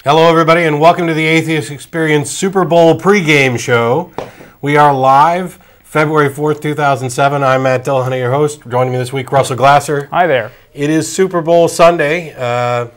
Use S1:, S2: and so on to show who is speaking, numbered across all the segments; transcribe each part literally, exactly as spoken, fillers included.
S1: Hello, everybody, and welcome to the Atheist Experience Super Bowl pregame show. We are live February fourth, two thousand seven. I'm Matt Dillahunty, your host. Joining me this week, Russell Glasser.
S2: Hi there.
S1: It is Super Bowl Sunday, uh,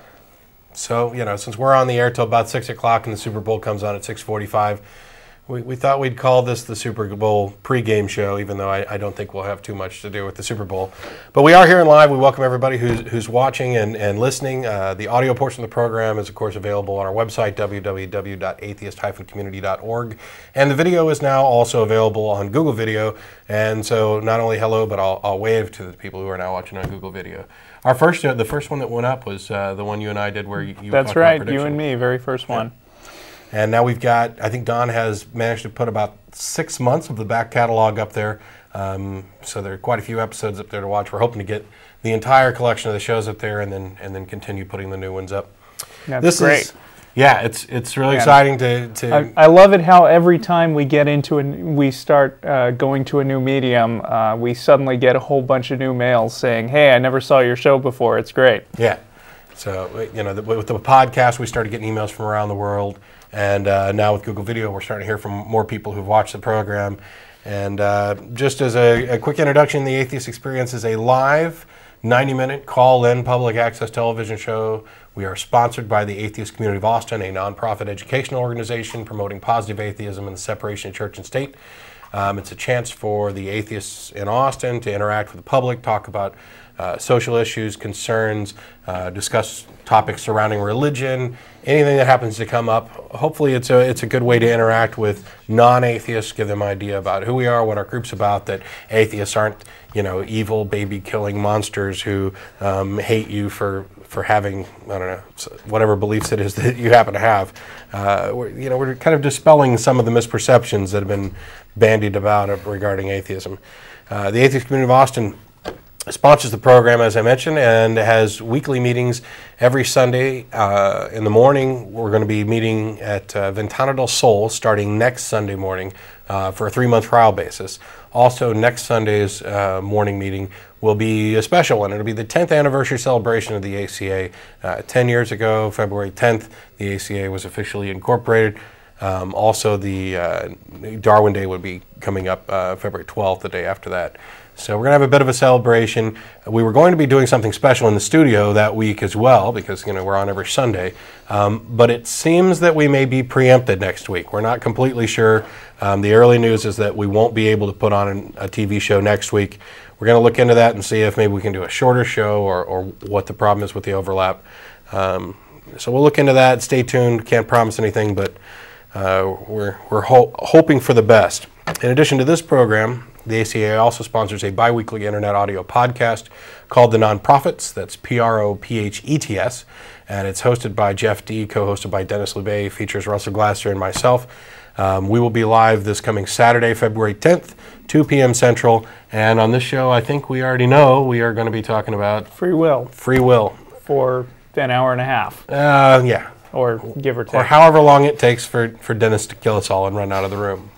S1: so, you know, since we're on the air till about six o'clock and the Super Bowl comes on at six forty-five, we, we thought we'd call this the Super Bowl pregame show, even though I, I don't think we'll have too much to do with the Super Bowl. But we are here and live. We welcome everybody who's, who's watching and, and listening. Uh, the audio portion of the program is, of course, available on our website, w w w dot atheist dash community dot org. And the video is now also available on Google Video. And so not only hello, but I'll, I'll wave to the people who are now watching on Google Video. Our first, uh, the first one that went up was uh, the one you and I did where you, you
S2: That's right, you and me, very first one.
S1: Yeah. And now we've got, I think Don has managed to put about six months of the back catalog up there. Um, so there are quite a few episodes up there to watch. We're hoping to get the entire collection of the shows up there and then and then continue putting the new ones up.
S2: That's
S1: this
S2: great.
S1: Is, yeah, it's it's really
S2: yeah.
S1: exciting to... to
S2: I, I love it how every time we get into and we start uh, going to a new medium, uh, we suddenly get a whole bunch of new mails saying, hey, I never saw your show before. It's great.
S1: Yeah. So, you know, the, with the podcast, we started getting emails from around the world. And uh, now with Google Video, we're starting to hear from more people who've watched the program. And uh, just as a, a quick introduction, the Atheist Experience is a live ninety minute call-in public access television show. We are sponsored by the Atheist Community of Austin, a nonprofit educational organization promoting positive atheism and the separation of church and state. Um, it's a chance for the atheists in Austin to interact with the public, talk about uh, social issues, concerns, uh, discuss topics surrounding religion, anything that happens to come up. Hopefully it's a, it's a good way to interact with non-atheists, give them an idea about who we are, what our group's about, that atheists aren't, you know, evil, baby-killing monsters who um, hate you for, for having, I don't know, whatever beliefs it is that you happen to have. Uh, we're, you know, we're kind of dispelling some of the misperceptions that have been bandied about regarding atheism. Uh, the Atheist Community of Austin sponsors the program, as I mentioned, and has weekly meetings every Sunday. Uh, in the morning, we're going to be meeting at uh, Ventana del Sol starting next Sunday morning uh, for a three-month trial basis. Also, next Sunday's uh, morning meeting will be a special one. It'll be the tenth anniversary celebration of the A C A. Uh, ten years ago, February tenth, the A C A was officially incorporated. Um, also, the uh, Darwin Day would be coming up uh, February twelfth, the day after that. So we're going to have a bit of a celebration. We were going to be doing something special in the studio that week as well, because, you know, we're on every Sunday. Um, but it seems that we may be preempted next week. We're not completely sure. Um, the early news is that we won't be able to put on a T V show next week. We're going to look into that and see if maybe we can do a shorter show or, or what the problem is with the overlap. Um, so we'll look into that. Stay tuned. Can't promise anything, but uh, we're, we're ho hoping for the best. In addition to this program, the A C A also sponsors a bi-weekly internet audio podcast called The Nonprofits. That's P R O P H E T S. And it's hosted by Jeff D., co-hosted by Dennis LeBay, features Russell Glasser and myself. Um, we will be live this coming Saturday, February tenth, two p m Central. And on this show, I think we already know we are going to be talking about
S2: Free will.
S1: Free will.
S2: For an hour and a half.
S1: Uh, yeah.
S2: Or give or take.
S1: Or however long it takes for, for Dennis to kill us all and run out of the room.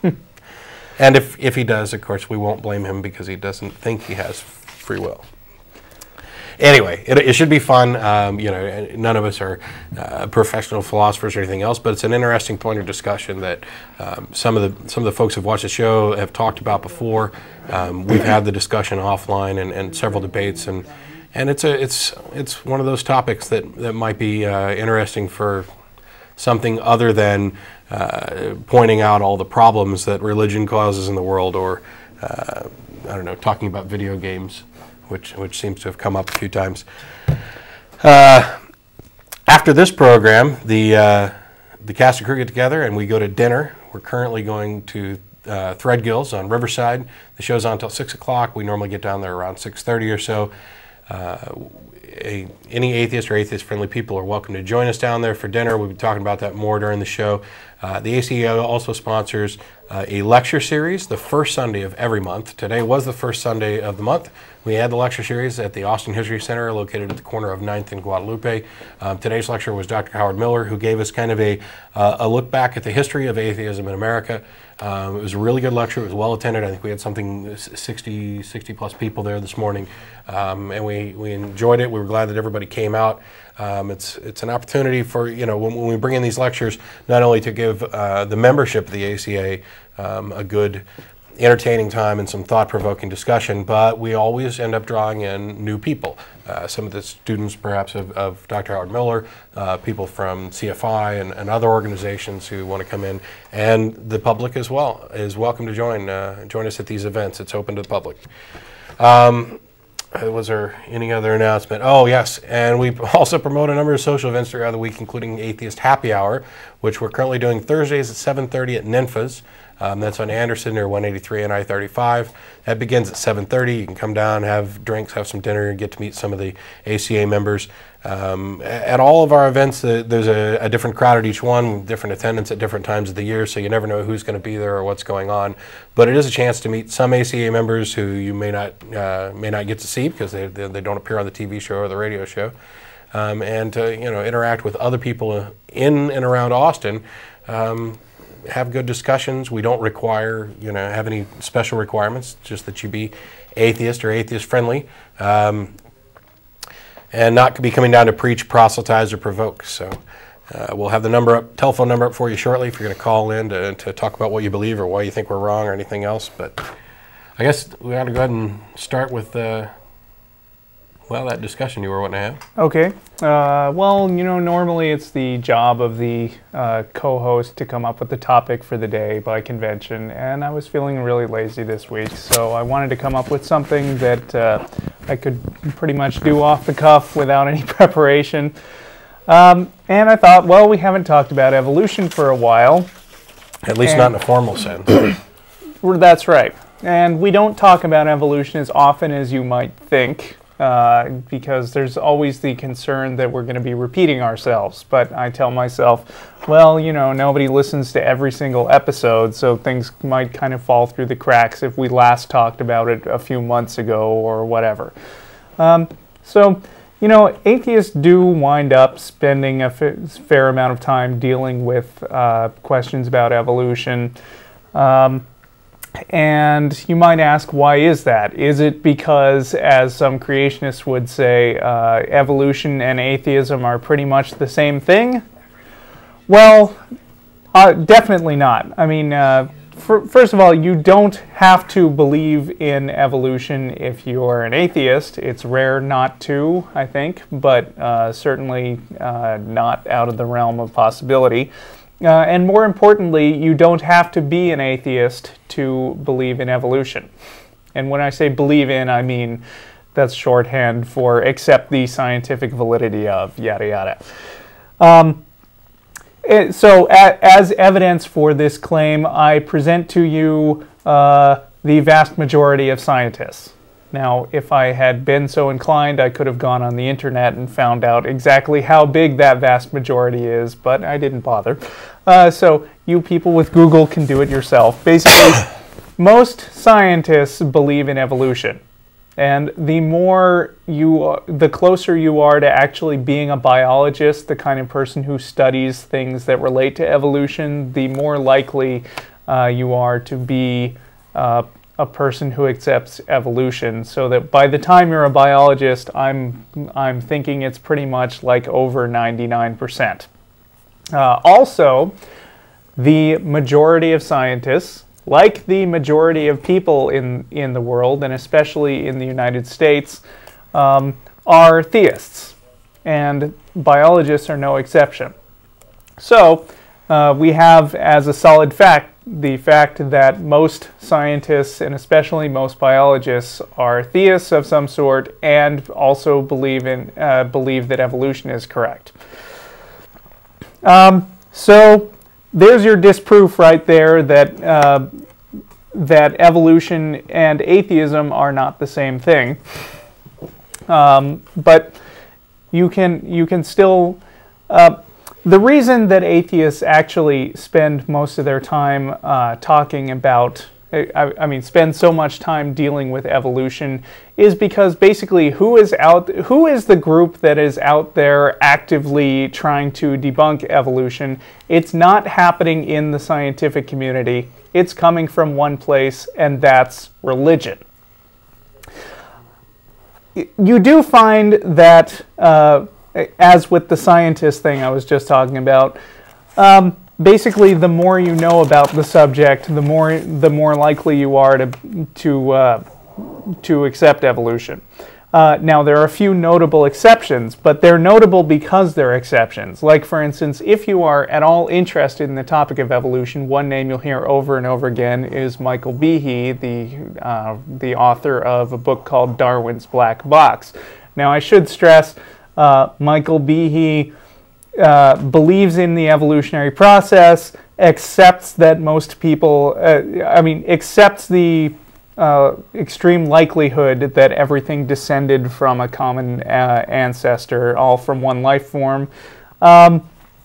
S1: And if, if he does, of course, we won't blame him because he doesn't think he has free will. Anyway, it, it should be fun. Um, you know, none of us are uh, professional philosophers or anything else, but it's an interesting point of discussion that um, some of the some of the folks who've watched the show have talked about before. Um, we've had the discussion offline and, and several debates, and and it's a it's it's one of those topics that that might be uh, interesting for something other than uh, pointing out all the problems that religion causes in the world, or uh, I don't know, talking about video games, which which seems to have come up a few times. Uh, after this program, the uh, the cast and crew get together and we go to dinner. We're currently going to uh, Threadgills on Riverside. The show's on until six o'clock. We normally get down there around six thirty or so. Uh, A, any atheist or atheist-friendly people are welcome to join us down there for dinner. We'll be talking about that more during the show. Uh, the A C A also sponsors uh, a lecture series the first Sunday of every month. Today was the first Sunday of the month. We had the lecture series at the Austin History Center located at the corner of ninth and Guadalupe. Um, today's lecture was Doctor Howard Miller, who gave us kind of a, uh, a look back at the history of atheism in America. Um, it was a really good lecture. It was well attended. I think we had something sixty, sixty plus people there this morning, um, and we, we enjoyed it. We were glad that everybody came out. Um, it's it's an opportunity for, you know, when, when we bring in these lectures, not only to give uh, the membership of the A C A um, a good, entertaining time and some thought-provoking discussion, but we always end up drawing in new people. Uh, some of the students, perhaps, of, of Doctor Howard Miller, uh, people from C F I and, and other organizations who want to come in, and the public as well is welcome to join uh, join us at these events. It's open to the public. Um, was there any other announcement? Oh, yes, and we also promote a number of social events throughout the week, including Atheist Happy Hour, which we're currently doing Thursdays at seven thirty at Ninfa's. Um, that's on Anderson near one eighty-three and I thirty-five. That begins at seven thirty. You can come down, have drinks, have some dinner, and get to meet some of the A C A members. Um, at all of our events, uh, there's a, a different crowd at each one, different attendance at different times of the year, so you never know who's going to be there or what's going on. But it is a chance to meet some A C A members who you may not uh, may not get to see because they, they, they don't appear on the T V show or the radio show, um, and to, you know, interact with other people in and around Austin. Um, have good discussions. We don't require, you know, have any special requirements, just that you be atheist or atheist friendly, um, and not be coming down to preach, proselytize, or provoke. So uh, we'll have the number up, telephone number up for you shortly if you're going to call in to, to talk about what you believe or why you think we're wrong or anything else. But I guess we ought to go ahead and start with uh, well, that discussion you were wanting to have.
S2: Okay. Uh, well, you know, normally it's the job of the uh, co-host to come up with the topic for the day by convention, and I was feeling really lazy this week, so I wanted to come up with something that uh, I could pretty much do off the cuff without any preparation. Um, and I thought, well, we haven't talked about evolution for a while.
S1: At least not in a formal sense.
S2: That's right. And we don't talk about evolution as often as you might think. Uh, because there's always the concern that we're going to be repeating ourselves. But I tell myself, well, you know, nobody listens to every single episode, so things might kind of fall through the cracks if we last talked about it a few months ago or whatever. Um, so, you know, atheists do wind up spending a fair amount of time dealing with uh, questions about evolution. Um, And you might ask, why is that? Is it because, as some creationists would say, uh, evolution and atheism are pretty much the same thing? Well, uh, definitely not. I mean, uh, for, first of all, you don't have to believe in evolution if you're an atheist. It's rare not to, I think, but uh, certainly uh, not out of the realm of possibility. Uh, and more importantly, you don't have to be an atheist to believe in evolution. And when I say believe in, I mean that's shorthand for accept the scientific validity of, yada yada. Um, it, so a, as evidence for this claim, I present to you uh, the vast majority of scientists. Now, if I had been so inclined, I could have gone on the internet and found out exactly how big that vast majority is, but I didn't bother. Uh, so you people with Google can do it yourself. Basically, most scientists believe in evolution. And the more you, the closer you are to actually being a biologist, the kind of person who studies things that relate to evolution, the more likely uh, you are to be uh, a person who accepts evolution, so that by the time you're a biologist, I'm I'm thinking it's pretty much like over ninety-nine percent. Uh, also, the majority of scientists, like the majority of people in in the world, and especially in the United States, um, are theists, and biologists are no exception. So uh, we have as a solid fact the fact that most scientists, and especially most biologists, are theists of some sort and also believe in uh, believe that evolution is correct. Um, so there's your disproof right there that uh, that evolution and atheism are not the same thing. Um, but you can you can still. Uh, The reason that atheists actually spend most of their time uh, talking about, I, I mean, spend so much time dealing with evolution is because basically who is out, who is the group that is out there actively trying to debunk evolution? It's not happening in the scientific community. It's coming from one place, and that's religion. You do find that uh, as with the scientist thing I was just talking about, um, basically the more you know about the subject, the more the more likely you are to to uh, to accept evolution. Uh, now, there are a few notable exceptions, but they're notable because they're exceptions. Like, for instance, if you are at all interested in the topic of evolution, one name you'll hear over and over again is Michael Behe, the, uh, the author of a book called Darwin's Black Box. Now, I should stress, uh, Michael Behe uh, believes in the evolutionary process, accepts that most people, uh, I mean, accepts the Uh, extreme likelihood that everything descended from a common uh, ancestor, all from one life form. Um,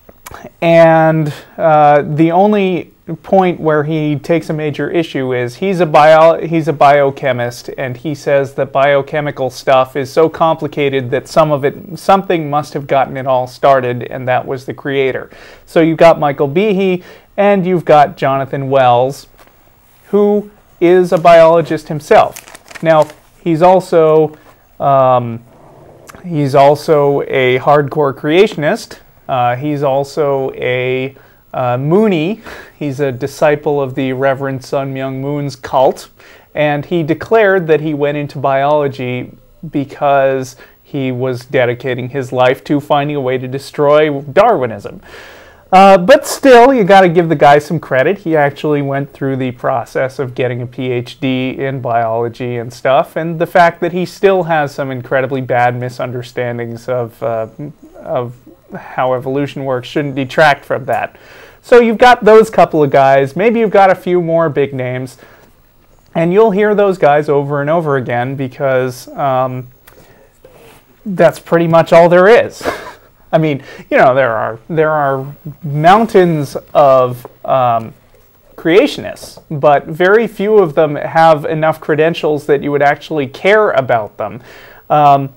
S2: and uh, the only point where he takes a major issue is he's a bio he's a biochemist, and he says that biochemical stuff is so complicated that some of it something must have gotten it all started, and that was the creator. So you've got Michael Behe and you've got Jonathan Wells, who is a biologist himself. Now, he's also um, he's also a hardcore creationist. Uh, he's also a uh, Moonie. He's a disciple of the Reverend Sun Myung Moon's cult, and he declared that he went into biology because he was dedicating his life to finding a way to destroy Darwinism. Uh, but still, you got to give the guy some credit. He actually went through the process of getting a P H D in biology and stuff, and the fact that he still has some incredibly bad misunderstandings of, uh, of how evolution works shouldn't detract from that. So you've got those couple of guys. Maybe you've got a few more big names, and you'll hear those guys over and over again because um, that's pretty much all there is. I mean, you know, there are there are mountains of um, creationists, but very few of them have enough credentials that you would actually care about them. Um,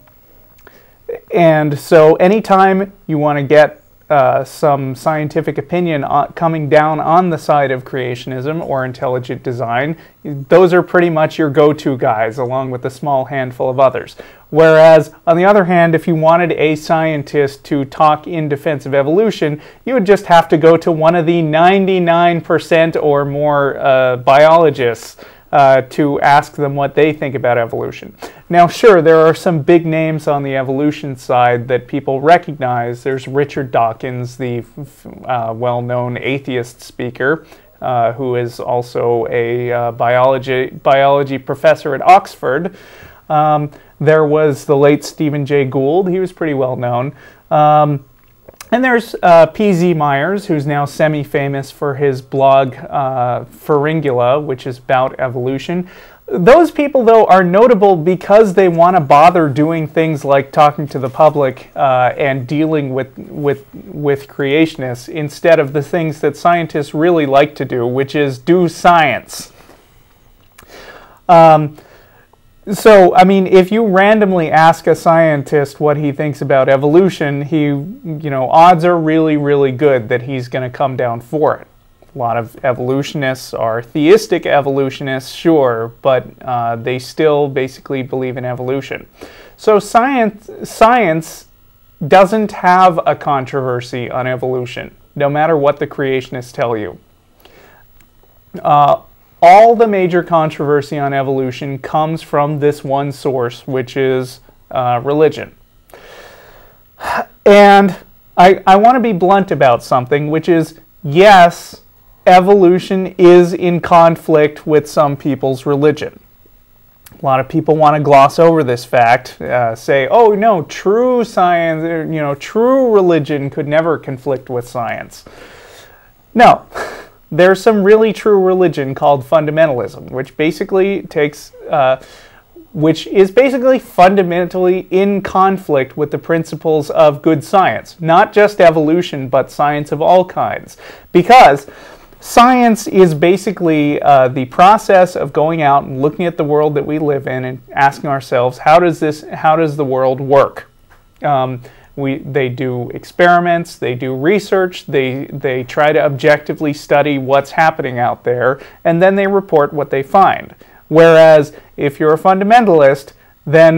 S2: and so anytime you want to get uh, some scientific opinion on, coming down on the side of creationism or intelligent design, those are pretty much your go-to guys, along with a small handful of others. Whereas, on the other hand, if you wanted a scientist to talk in defense of evolution, you would just have to go to one of the ninety-nine percent or more uh, biologists uh, to ask them what they think about evolution. Now, sure, there are some big names on the evolution side that people recognize. There's Richard Dawkins, the uh, well-known atheist speaker, uh, who is also a uh, biology, biology professor at Oxford. Um, There was the late Stephen Jay Gould. He was pretty well known. Um, and there's uh, P Z Myers, who's now semi-famous for his blog uh, Pharyngula, which is about evolution. Those people, though, are notable because they want to bother doing things like talking to the public uh, and dealing with, with, with creationists instead of the things that scientists really like to do, which is do science. Um, So, I mean, if you randomly ask a scientist what he thinks about evolution, he, you know, odds are really, really good that he's going to come down for it. A lot of evolutionists are theistic evolutionists, sure, but uh, they still basically believe in evolution. So science, science doesn't have a controversy on evolution, no matter what the creationists tell you. Uh, All the major controversy on evolution comes from this one source, which is uh, religion. And I, I want to be blunt about something, which is, yes, evolution is in conflict with some people's religion. A lot of people want to gloss over this fact, uh, say, oh, no, true science, you know, true religion could never conflict with science. No. There's some really true religion called fundamentalism, which basically takes, uh, which is basically fundamentally in conflict with the principles of good science. Not just evolution, but science of all kinds. Because science is basically uh, the process of going out and looking at the world that we live in and asking ourselves, how does this, how does the world work? Um, We, they do experiments, they do research, they, they try to objectively study what's happening out there, and then they report what they find. Whereas if you're a fundamentalist, then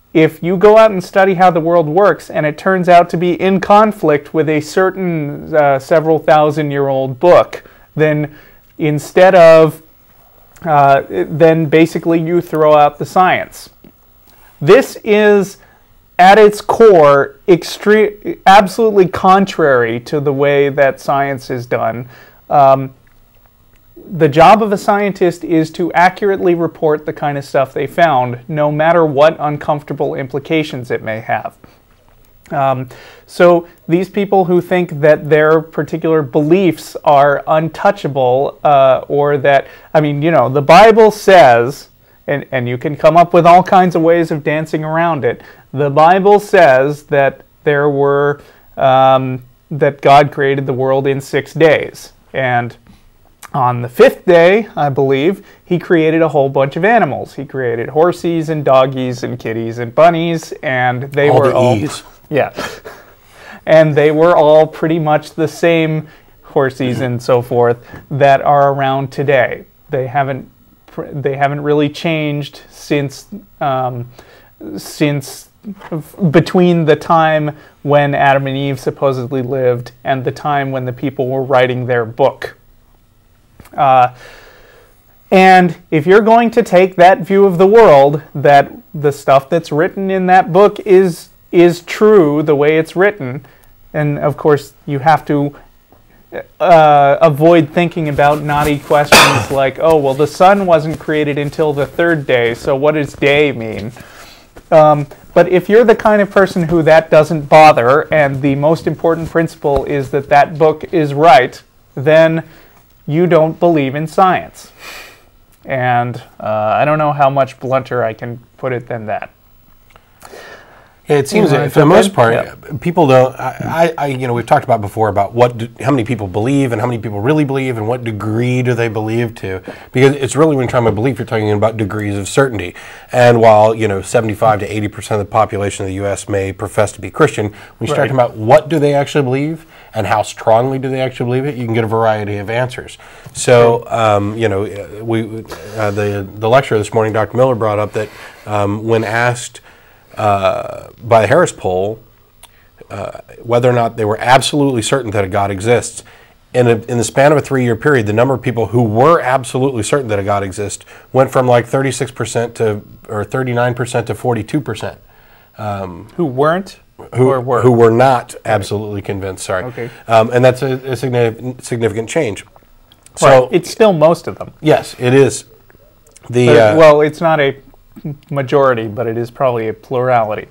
S2: if you go out and study how the world works and it turns out to be in conflict with a certain uh, several thousand year old book, then instead of, uh, then basically you throw out the science. This is, at its core, extreme, absolutely contrary to the way that science is done. Um, The job of a scientist is to accurately report the kind of stuff they found, no matter what uncomfortable implications it may have. Um, so these people who think that their particular beliefs are untouchable, uh, or that, I mean, you know, the Bible says, and, and you can come up with all kinds of ways of dancing around it, the Bible says that there were, um, that God created the world in six days. And on the fifth day, I believe, he created a whole bunch of animals. He created horsies and doggies and kitties and bunnies, and they
S1: all
S2: were
S1: the
S2: all
S1: E's.
S2: Yeah, and they were all pretty much the same horsies and so forth that are around today. They haven't they haven't really changed since um, since between the time when Adam and Eve supposedly lived and the time when the people were writing their book. Uh, and if you're going to take that view of the world, that the stuff that's written in that book is is true the way it's written, and of course you have to uh, avoid thinking about naughty questions like, oh, well, the sun wasn't created until the third day, so what does day mean? Um, but if you're the kind of person who that doesn't bother, and the most important principle is that that book is right, then you don't believe in science. And uh, I don't know how much blunter I can put it than that.
S1: Yeah, it seems
S2: You
S1: that
S2: wanna
S1: for the
S2: jump
S1: most
S2: in?
S1: part,
S2: Yeah.
S1: people don't. I, I, you know, we've talked about before about what, do, how many people believe, and how many people really believe, and what degree do they believe to? Because it's really, when you're talking about belief, you're talking about degrees of certainty. And while you know, seventy-five to eighty percent of the population of the U S may profess to be Christian, when you start
S2: Right.
S1: talking about what do they actually believe and how strongly do they actually believe it, you can get a variety of answers. So, um, you know, we uh, the the lecturer this morning, Doctor Miller, brought up that um, when asked. Uh, by the Harris poll, uh, whether or not they were absolutely certain that a God exists, in, a, in the span of a three-year period, the number of people who were absolutely certain that a God exists went from like thirty-six percent to, or thirty-nine percent to forty-two percent. Um,
S2: Who weren't
S1: who,
S2: or were?
S1: who were not absolutely convinced, sorry.
S2: Okay.
S1: Um, and that's a, a significant, significant change. So,
S2: Right. It's still most of them.
S1: yes, it is. The,
S2: But,
S1: uh,
S2: well, it's not a majority, but it is probably a plurality.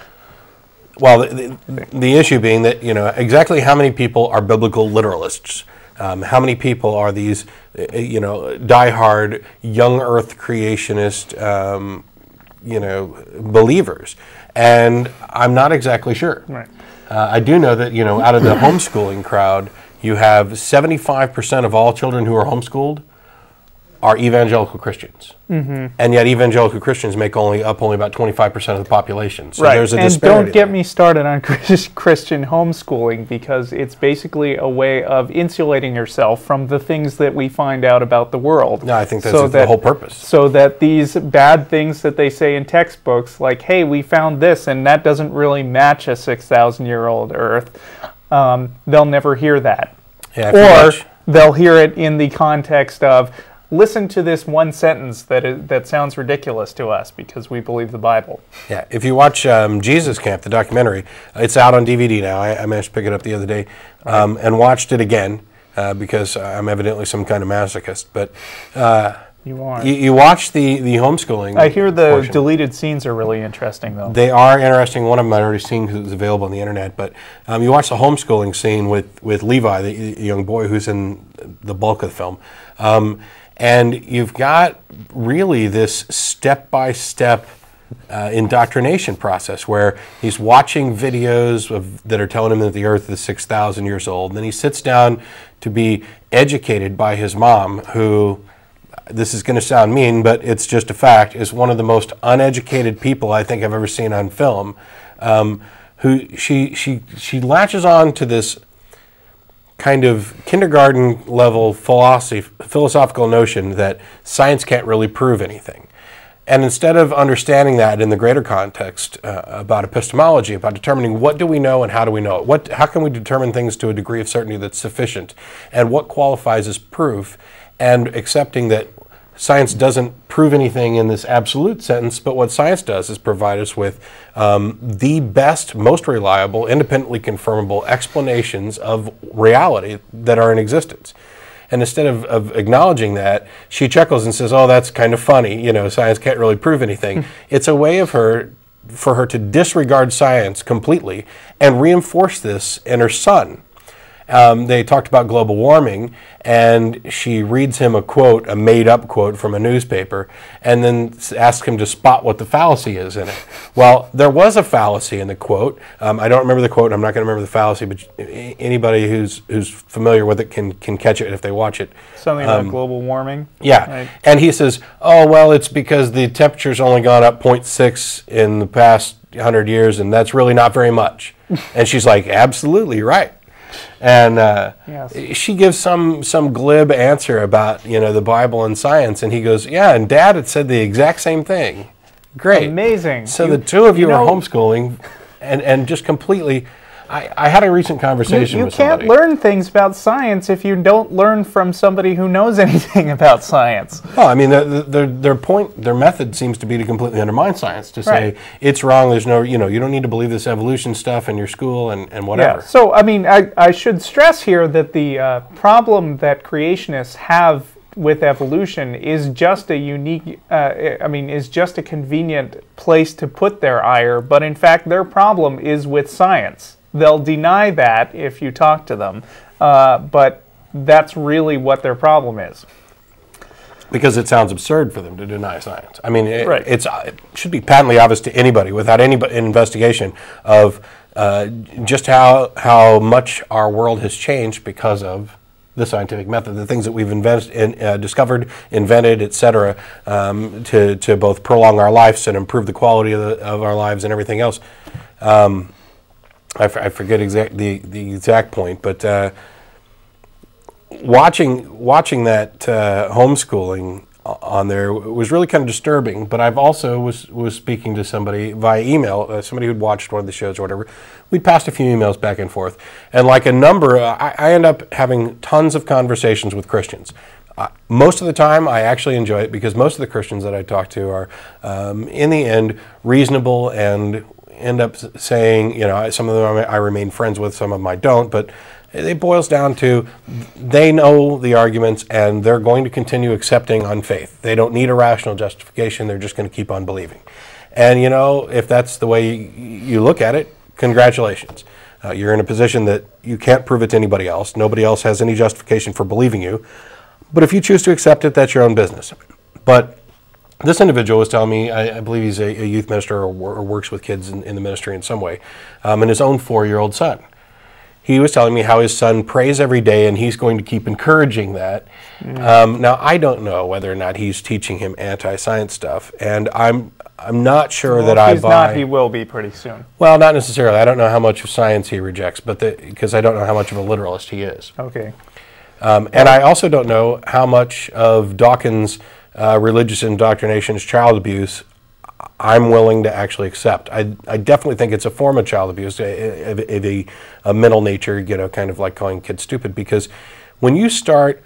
S1: Well, the, the, the issue being that, you know, exactly how many people are biblical literalists? Um, how many people are these, uh, you know, diehard young earth creationist, um, you know, believers? And I'm not exactly sure.
S2: Right.
S1: Uh, I do know that, you know, out of the homeschooling crowd, you have seventy-five percent of all children who are homeschooled are evangelical Christians. Mm-hmm. And yet evangelical Christians make only up only about twenty-five percent of the population. So
S2: Right.
S1: there's a
S2: And
S1: disparity
S2: don't get
S1: there.
S2: me started on Chris- Christian homeschooling, because it's basically a way of insulating yourself from the things that we find out about the world.
S1: No, I think that's
S2: So
S1: the
S2: that-
S1: whole purpose.
S2: So that these bad things that they say in textbooks, like, hey, we found this and that doesn't really match a six thousand year old Earth, um, they'll never hear that.
S1: Yeah, if you
S2: Or
S1: watch-
S2: they'll hear it in the context of, listen to this one sentence that is, that sounds ridiculous to us because we believe the Bible.
S1: Yeah, if you watch um, Jesus Camp, the documentary, it's out on D V D now. I, I managed to pick it up the other day um, and watched it again uh, because I'm evidently some kind of masochist. But uh,
S2: You are.
S1: you, you watch the, the homeschooling.
S2: I hear the
S1: portion.
S2: deleted scenes are really interesting, though.
S1: They are interesting. One of them I'd already seen because it was available on the internet. But um, you watch the homeschooling scene with, with Levi, the, the young boy who's in the bulk of the film. Um, and you've got really this step-by-step uh, indoctrination process where he's watching videos of, that are telling him that the earth is six thousand years old. And then he sits down to be educated by his mom, who, this is going to sound mean, but it's just a fact, is one of the most uneducated people I think I've ever seen on film. Um, who she she she latches on to this kind of kindergarten level philosophy, philosophical notion that science can't really prove anything. And instead of understanding that in the greater context uh, about epistemology, about determining what do we know and how do we know it, what, how can we determine things to a degree of certainty that's sufficient, and what qualifies as proof, and accepting that science doesn't prove anything in this absolute sense, but what science does is provide us with um, the best, most reliable, independently confirmable explanations of reality that are in existence. And instead of, of acknowledging that, she chuckles and says, oh, that's kind of funny. You know, science can't really prove anything. It's a way of her, for her to disregard science completely and reinforce this in her son. Um, they talked about global warming, and she reads him a quote, a made-up quote from a newspaper, and then asks him to spot what the fallacy is in it. Well, there was a fallacy in the quote. Um, I don't remember the quote, and I'm not going to remember the fallacy, but anybody who's who's familiar with it can can catch it if they watch it.
S2: Something
S1: um,
S2: about global warming?
S1: Yeah,
S2: right.
S1: And he says, oh, well, it's because the temperature's only gone up zero point six in the past one hundred years, and that's really not very much. And she's like, absolutely right. And uh, yes. she gives some some glib answer about, you know, the Bible and science, and he goes, yeah, and Dad had said the exact same thing. Great.
S2: Amazing.
S1: So
S2: you,
S1: the two of you, you
S2: know,
S1: are homeschooling and, and just completely... I, I had a recent conversation
S2: you, you
S1: with somebody.
S2: You can't learn things about science if you don't learn from somebody who knows anything about science.
S1: Well, I mean, the, the, their their point, their method seems to be to completely undermine science, to say
S2: right.
S1: it's wrong, there's no, you know, you don't need to believe this evolution stuff in your school and, and whatever.
S2: Yeah. So, I mean, I, I should stress here that the uh, problem that creationists have with evolution is just a unique, uh, I mean, is just a convenient place to put their ire, but in fact their problem is with science. They'll deny that if you talk to them, uh, but that's really what their problem is.
S1: Because it sounds absurd for them to deny science. I mean, it,
S2: right.
S1: it's, it should be patently obvious to anybody without any investigation of uh, just how, how much our world has changed because of the scientific method, the things that we've invest, in, uh, discovered, invented, et cetera, um, to, to both prolong our lives and improve the quality of, the, of our lives and everything else. Um, I, f I forget exact the the exact point, but uh, watching watching that uh, homeschooling on there was really kind of disturbing. But I've also was was speaking to somebody via email, uh, somebody who'd watched one of the shows or whatever. We passed a few emails back and forth, and like a number, uh, I, I end up having tons of conversations with Christians. Uh, most of the time, I actually enjoy it because most of the Christians that I talk to are, um, in the end, reasonable and end up saying, you know, some of them I remain friends with, some of them I don't, but it boils down to they know the arguments and they're going to continue accepting on faith. They don't need a rational justification, they're just going to keep on believing. And, you know, if that's the way you look at it, congratulations. Uh, you're in a position that you can't prove it to anybody else. Nobody else has any justification for believing you. But if you choose to accept it, that's your own business. But this individual was telling me, I, I believe he's a, a youth minister or, or works with kids in, in the ministry in some way, um, and his own four-year-old son. He was telling me how his son prays every day, and he's going to keep encouraging that. Mm. Um, now, I don't know whether or not he's teaching him anti-science stuff, and I'm I'm not sure
S2: well,
S1: that
S2: if
S1: I
S2: he's
S1: buy.
S2: Not, he will be pretty soon.
S1: Well, not necessarily. I don't know how much of science he rejects, but because I don't know how much of a literalist he is.
S2: Okay.
S1: Um, and I also don't know how much of Dawkins' Uh, religious indoctrination is child abuse, I'm willing to actually accept. I, I definitely think it's a form of child abuse, a, a, a, a mental nature, you know, kind of like calling kids stupid, because when you start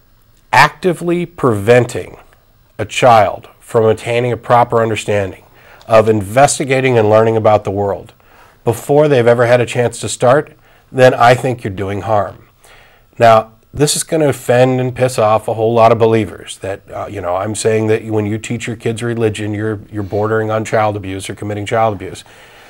S1: actively preventing a child from attaining a proper understanding of investigating and learning about the world before they've ever had a chance to start, then I think you're doing harm. Now, this is going to offend and piss off a whole lot of believers that, uh, you know, I'm saying that when you teach your kids religion, you're, you're bordering on child abuse or committing child abuse.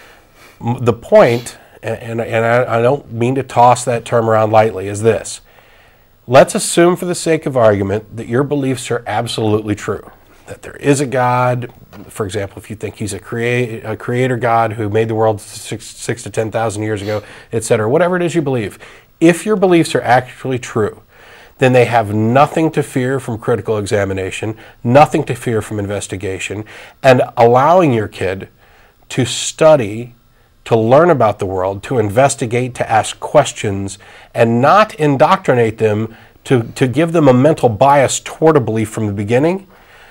S1: M the point, and, and I, I don't mean to toss that term around lightly, is this. Let's assume for the sake of argument that your beliefs are absolutely true. That there is a God, for example, if you think he's a, crea a creator God who made the world six, six to ten thousand years ago, et cetera, whatever it is you believe. If your beliefs are actually true, then they have nothing to fear from critical examination, nothing to fear from investigation, and allowing your kid to study, to learn about the world, to investigate, to ask questions, and not indoctrinate them to, to give them a mental bias toward a belief from the beginning,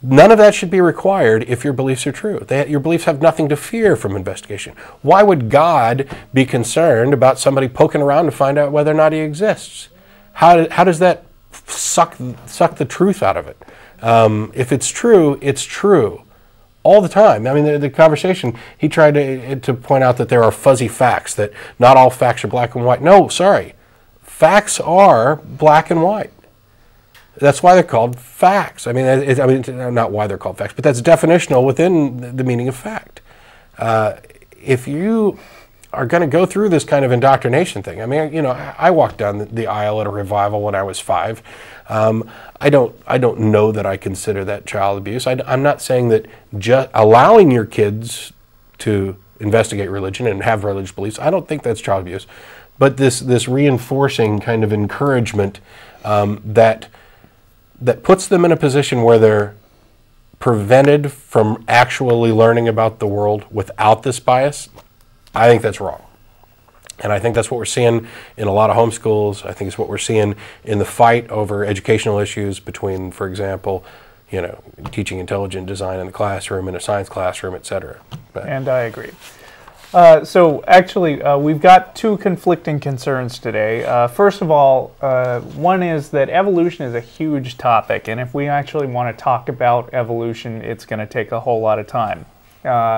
S1: None of that should be required if your beliefs are true. They, your beliefs have nothing to fear from investigation. Why would God be concerned about somebody poking around to find out whether or not he exists? How, how does that suck, suck the truth out of it? Um, if it's true, it's true. All the time. I mean, the, the conversation, he tried to, to point out that there are fuzzy facts, that not all facts are black and white. No, sorry. Facts are black and white. That's why they're called facts. I mean, it, I mean, not why they're called facts, but that's definitional within the meaning of fact. Uh, if you are going to go through this kind of indoctrination thing, I mean, you know, I walked down the aisle at a revival when I was five. Um, I don't, I don't know that I consider that child abuse. I, I'm not saying that just allowing your kids to investigate religion and have religious beliefs, I don't think that's child abuse. But this, this reinforcing kind of encouragement um, that, that puts them in a position where they're prevented from actually learning about the world without this bias, I think that's wrong. And I think that's what we're seeing in a lot of homeschools. I think it's what we're seeing in the fight over educational issues between, for example, you know, teaching intelligent design in the classroom, in a science classroom, et cetera. But
S2: and I agree. Uh, so actually, uh, we've got two conflicting concerns today. Uh, first of all, uh, one is that evolution is a huge topic, and if we actually want to talk about evolution, it's going to take a whole lot of time. Uh,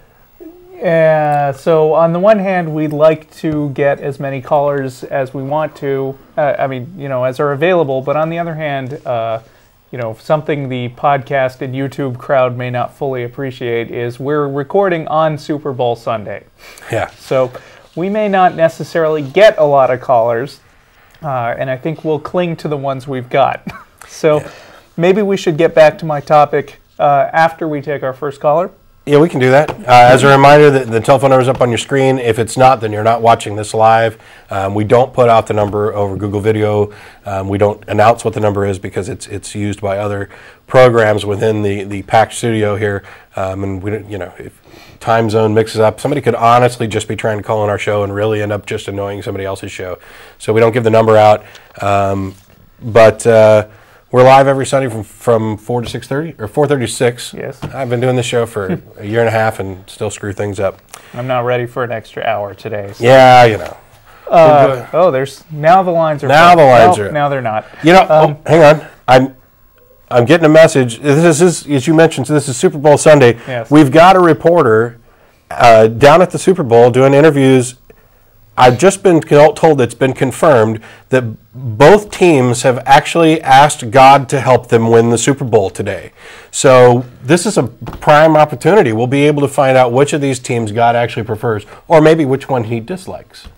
S2: Uh, so on the one hand, we'd like to get as many callers as we want to, uh, I mean, you know, as are available, but on the other hand, uh, you know, something the podcast and YouTube crowd may not fully appreciate is we're recording on Super Bowl Sunday.
S1: Yeah.
S2: So we may not necessarily get a lot of callers, uh, and I think we'll cling to the ones we've got. So
S1: yeah.
S2: Maybe we should get back to my topic uh, after we take our first caller.
S1: Yeah, we can do that. Uh, as a reminder, the, the telephone number is up on your screen. If it's not, then you're not watching this live. Um, we don't put out the number over Google Video. Um, we don't announce what the number is because it's it's used by other programs within the, the packed studio here. Um, and we, you know, if time zone mixes up, somebody could honestly just be trying to call on our show and really end up just annoying somebody else's show. So we don't give the number out. Um, but uh, we're live every Sunday from, from four to six thirty, or four thirty to six.
S2: Yes.
S1: I've been doing this show for a year and a half and still screw things up.
S2: I'm not ready for an extra hour today. So.
S1: Yeah, you know.
S2: Uh, oh, there's now the lines are
S1: now
S2: full.
S1: the lines
S2: no,
S1: are
S2: now they're not.
S1: You know,
S2: Um,
S1: oh, hang on. I'm I'm getting a message. This is, as you mentioned, so this is Super Bowl Sunday.
S2: Yes.
S1: We've got a reporter uh, down at the Super Bowl doing interviews. I've just been told it's been confirmed that both teams have actually asked God to help them win the Super Bowl today. So this is a prime opportunity. We'll be able to find out which of these teams God actually prefers, or maybe which one he dislikes.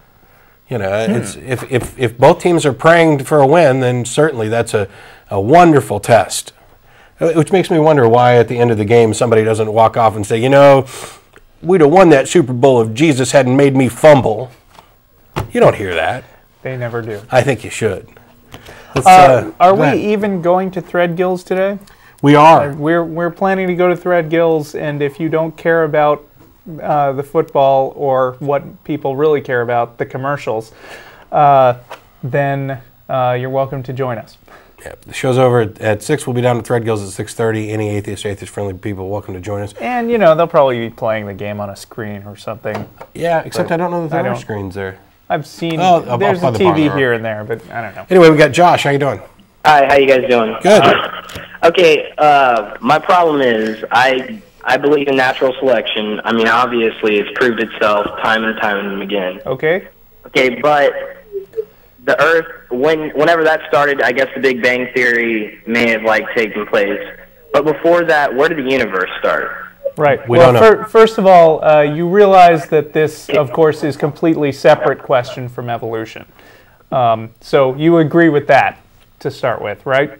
S1: You know, hmm. it's, if, if, if both teams are praying for a win, then certainly that's a, a wonderful test. Which makes me wonder why at the end of the game somebody doesn't walk off and say, you know, we'd have won that Super Bowl if Jesus hadn't made me fumble. You don't hear that.
S2: They never do.
S1: I think you should.
S2: Uh, uh, are we even going to Threadgills today?
S1: We are.
S2: Uh, we're, we're planning to go to Threadgills, and if you don't care about uh, the football or what people really care about, the commercials, uh, then uh, you're welcome to join us.
S1: Yeah, the show's over at, at six. We'll be down at Threadgills at six thirty. Any atheist, atheist-friendly people, welcome to join us.
S2: And, you know, they'll probably be playing the game on a screen or something.
S1: Yeah, except
S2: but
S1: I don't know that there
S2: I
S1: are
S2: don't.
S1: screens there.
S2: I've seen,
S1: oh,
S2: there's
S1: a
S2: a T V here and there, but I don't know.
S1: Anyway, we got Josh. How you doing?
S3: Hi, how you guys doing?
S1: Good.
S3: Uh, okay, uh, my problem is I I believe in natural selection. I mean, obviously, it's proved itself time and time and again.
S2: Okay.
S3: Okay, but the Earth, when whenever that started, I guess the Big Bang Theory may have, like, taken place. But before that, where did the universe start?
S2: Right.
S1: We
S2: well,
S1: don't know.
S2: fir first of all, uh, you realize that this, of course, is completely separate question from evolution. Um, so you agree with that to start with, right?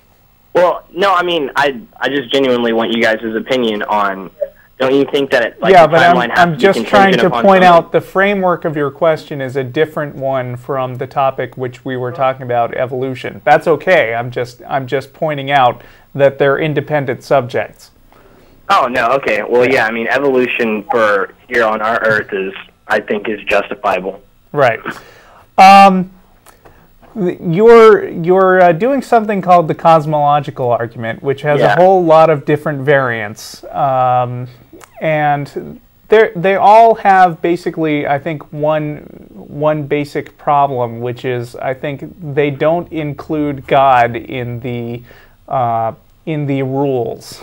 S3: Well, no, I mean, I I just genuinely want you guys' opinion on. Don't you think that it, like,
S2: yeah,
S3: the
S2: but I'm,
S3: timeline has
S2: I'm
S3: to be
S2: just trying
S3: contingent
S2: to
S3: upon
S2: point
S3: something?
S2: out the framework of your question is a different one from the topic which we were talking about, evolution. That's okay. I'm just I'm just pointing out that they're independent subjects.
S3: Oh, no, okay. Well, yeah, I mean, evolution for here on our Earth is, I think, is justifiable.
S2: Right. Um, You're you're uh, doing something called the cosmological argument, which has
S3: Yeah.
S2: a whole lot of different variants, um, and they they all have basically, I think, one one basic problem, which is I think they don't include God in the uh, in the rules.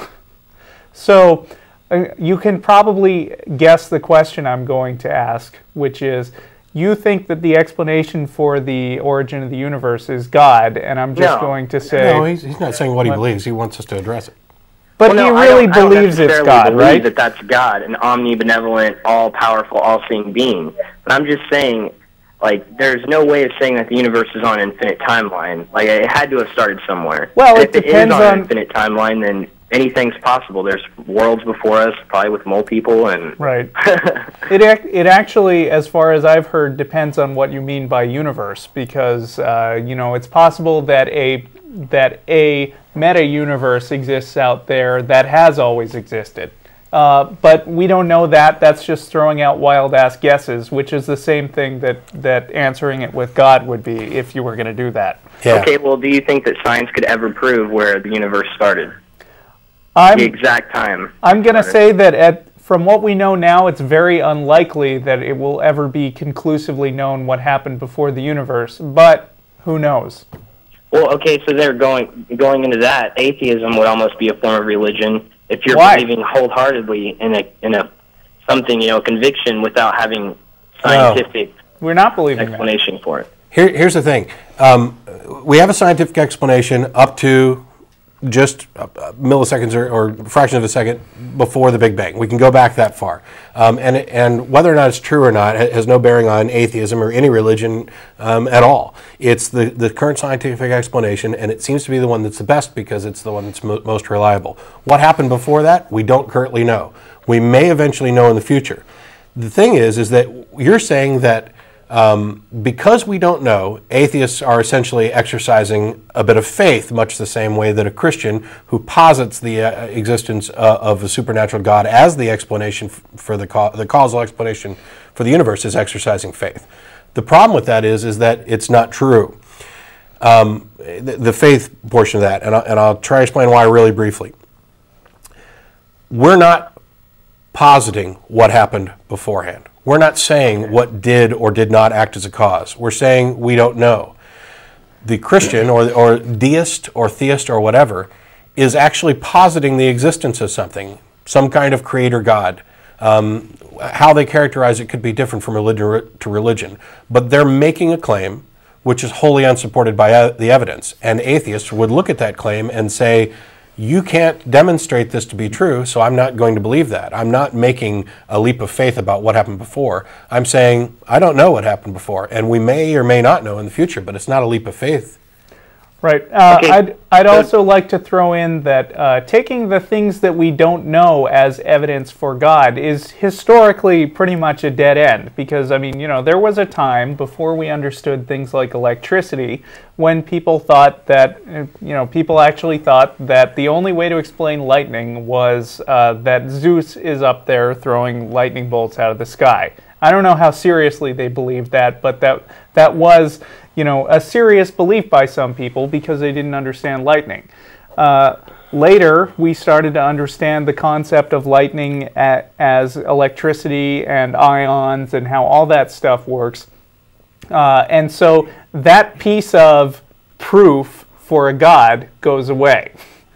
S2: So uh, you can probably guess the question I'm going to ask, which is, you think that the explanation for the origin of the universe is God, and I'm just
S3: No.
S2: going to say...
S1: No, he's, he's not saying what he believes. He wants us to address it.
S2: But
S3: Well,
S2: he
S3: no, I
S2: really
S3: don't- I don't
S2: believes it's
S3: necessarily
S2: God,
S3: believe
S2: right?
S3: that that's God, an omnibenevolent, all-powerful, all-seeing being. But I'm just saying, like, there's no way of saying that the universe is on an infinite timeline. Like, it had to have started somewhere.
S2: Well,
S3: And
S2: it
S3: if
S2: depends
S3: it is on,
S2: on-
S3: an infinite timeline, then anything's possible. There's worlds before us, probably with mole people, and
S2: Right. It ac- it actually, as far as I've heard, depends on what you mean by universe, because uh, you know, it's possible that a that a meta universe exists out there that has always existed, uh, but we don't know that. That's just throwing out wild ass guesses, which is the same thing that that answering it with God would be if you were going to do that.
S1: Yeah.
S3: Okay, well, do you think that science could ever prove where the universe started?
S2: I'm
S3: The exact time.
S2: I'm going to say that at from what we know now, it's very unlikely that it will ever be conclusively known what happened before the universe, but who knows?
S3: Well, okay, so they're going going into that. Atheism would almost be a form of religion if you're
S2: Why?
S3: believing wholeheartedly in a in a something, you know, conviction without having scientific
S2: We're not believing that.
S3: explanation for it.
S1: Here, here's the thing. Um, we have a scientific explanation up to just uh, milliseconds or, or fraction of a second before the Big Bang. We can go back that far. Um, and, and whether or not it's true or not ha- has no bearing on atheism or any religion um, at all. It's the, the current scientific explanation, and it seems to be the one that's the best because it's the one that's mo- most reliable. What happened before that, we don't currently know. We may eventually know in the future. The thing is, is that you're saying that Um, because we don't know, atheists are essentially exercising a bit of faith, much the same way that a Christian who posits the uh, existence uh, of a supernatural God as the explanation f- for the, ca- the causal explanation for the universe is exercising faith. The problem with that is, is that it's not true. Um, the, the faith portion of that, and, I, and I'll try to explain why really briefly. We're not positing what happened beforehand. We're not saying what did or did not act as a cause. We're saying we don't know. The Christian or, or deist or theist or whatever is actually positing the existence of something, some kind of creator God. Um, how they characterize it could be different from religion to religion, but they're making a claim which is wholly unsupported by uh, the evidence. And atheists would look at that claim and say, you can't demonstrate this to be true, so I'm not going to believe that. I'm not making a leap of faith about what happened before. I'm saying, I don't know what happened before, and we may or may not know in the future, but it's not a leap of faith.
S2: Right. Uh,
S3: Okay.
S2: I'd, I'd also like to throw in that uh, taking the things that we don't know as evidence for God is historically pretty much a dead end. Because, I mean, you know, there was a time before we understood things like electricity when people thought that, uh, you know, people actually thought that the only way to explain lightning was uh, that Zeus is up there throwing lightning bolts out of the sky. I don't know how seriously they believed that, but that that was, you know, a serious belief by some people because they didn't understand lightning. Uh, later, we started to understand the concept of lightning a, as electricity and ions and how all that stuff works. Uh, and so that piece of proof for a God goes away.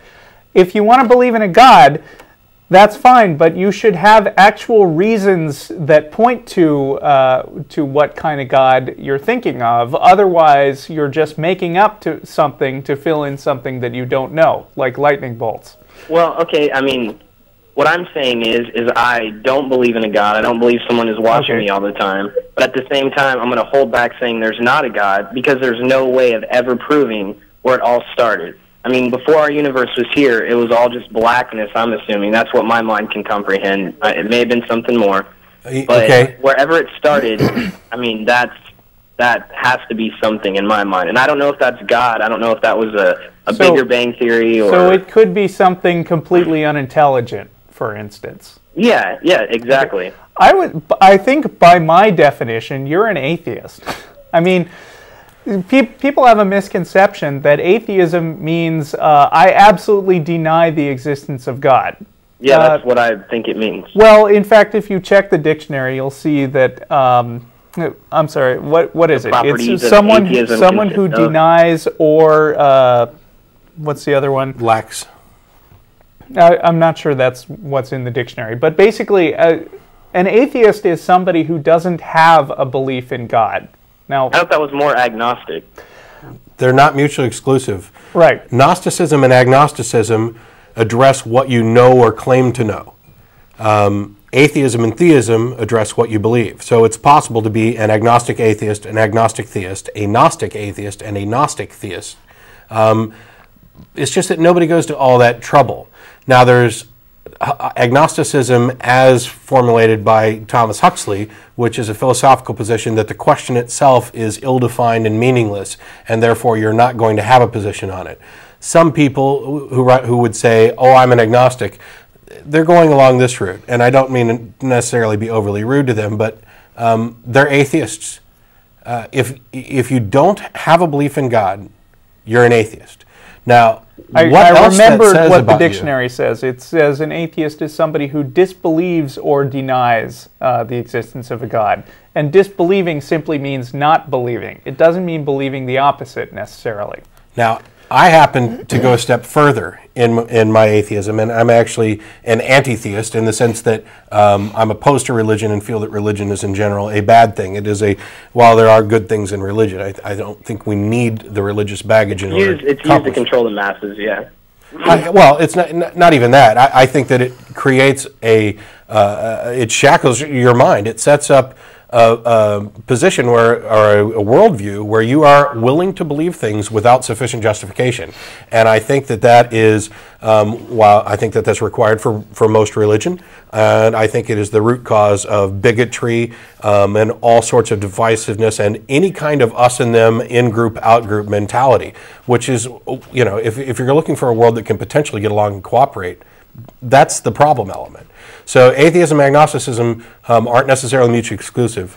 S2: If you want to believe in a God, that's fine, but you should have actual reasons that point to uh, to what kind of God you're thinking of. Otherwise, you're just making up to something to fill in something that you don't know, like lightning bolts.
S3: Well, okay, I mean, what I'm saying is, is I don't believe in a God. I don't believe someone is watching
S2: Okay.
S3: me all the time. But at the same time, I'm going to hold back saying there's not a God because there's no way of ever proving where it all started. I mean, before our universe was here, it was all just blackness, I'm assuming. That's what my mind can comprehend. Uh, It may have been something more.
S1: Uh,
S3: But
S1: okay.
S3: wherever it started, I mean, that's that has to be something in my mind. And I don't know if that's God. I don't know if that was a, a
S2: So-
S3: bigger bang theory or...
S2: So it could be something completely unintelligent, for instance.
S3: Yeah, yeah, exactly.
S2: I would. I think by my definition, you're an atheist. I mean, pe people have a misconception that atheism means uh, I absolutely deny the existence of God.
S3: Yeah,
S2: uh,
S3: that's what I think it means.
S2: Well, in fact, if you check the dictionary, you'll see that. Um, I'm sorry. What what is
S3: the
S2: it? It's someone someone who
S3: of.
S2: denies or uh, what's the other one?
S1: Lacks.
S2: I, I'm not sure that's what's in the dictionary, but basically, uh, an atheist is somebody who doesn't have a belief in God. Now,
S3: I thought that was more agnostic.
S1: They're not mutually exclusive.
S2: Right.
S1: Gnosticism and agnosticism address what you know or claim to know. Um, atheism and theism address what you believe. So it's possible to be an agnostic atheist, an agnostic theist, a Gnostic atheist, and a Gnostic theist. Um, it's just that nobody goes to all that trouble. Now there's agnosticism as formulated by Thomas Huxley, which is a philosophical position that the question itself is ill-defined and meaningless, and therefore you're not going to have a position on it. Some people who, who would say, oh, I'm an agnostic, they're going along this route, and I don't mean to necessarily be overly rude to them, but um, they're atheists. Uh, if, if you don't have a belief in God, you're an atheist. Now,
S2: I,
S1: what
S2: I
S1: else
S2: remembered
S1: that says
S2: what the
S1: about
S2: dictionary
S1: you?
S2: says. It says an atheist is somebody who disbelieves or denies uh, the existence of a God. And disbelieving simply means not believing. It doesn't mean believing the opposite necessarily.
S1: Now, I happen to go a step further in, in my atheism, and I'm actually an anti-theist in the sense that um, I'm opposed to religion and feel that religion is in general a bad thing. It is a, while there are good things in religion, I, I don't think we need the religious baggage in
S3: It's
S1: order
S3: used,
S1: to
S3: it's used to
S1: accomplish.
S3: control the masses, yeah.
S1: I, well, it's not, not even that. I, I think that it creates a, uh, it shackles your mind. It sets up a, a position where, or a, a worldview where you are willing to believe things without sufficient justification. And I think that that is, um, while I think that that's required for, for most religion, and I think it is the root cause of bigotry um, and all sorts of divisiveness and any kind of us and them, in-group, out-group mentality, which is, you know, if, if you're looking for a world that can potentially get along and cooperate, that's the problem element. So atheism and agnosticism um, aren't necessarily mutually exclusive.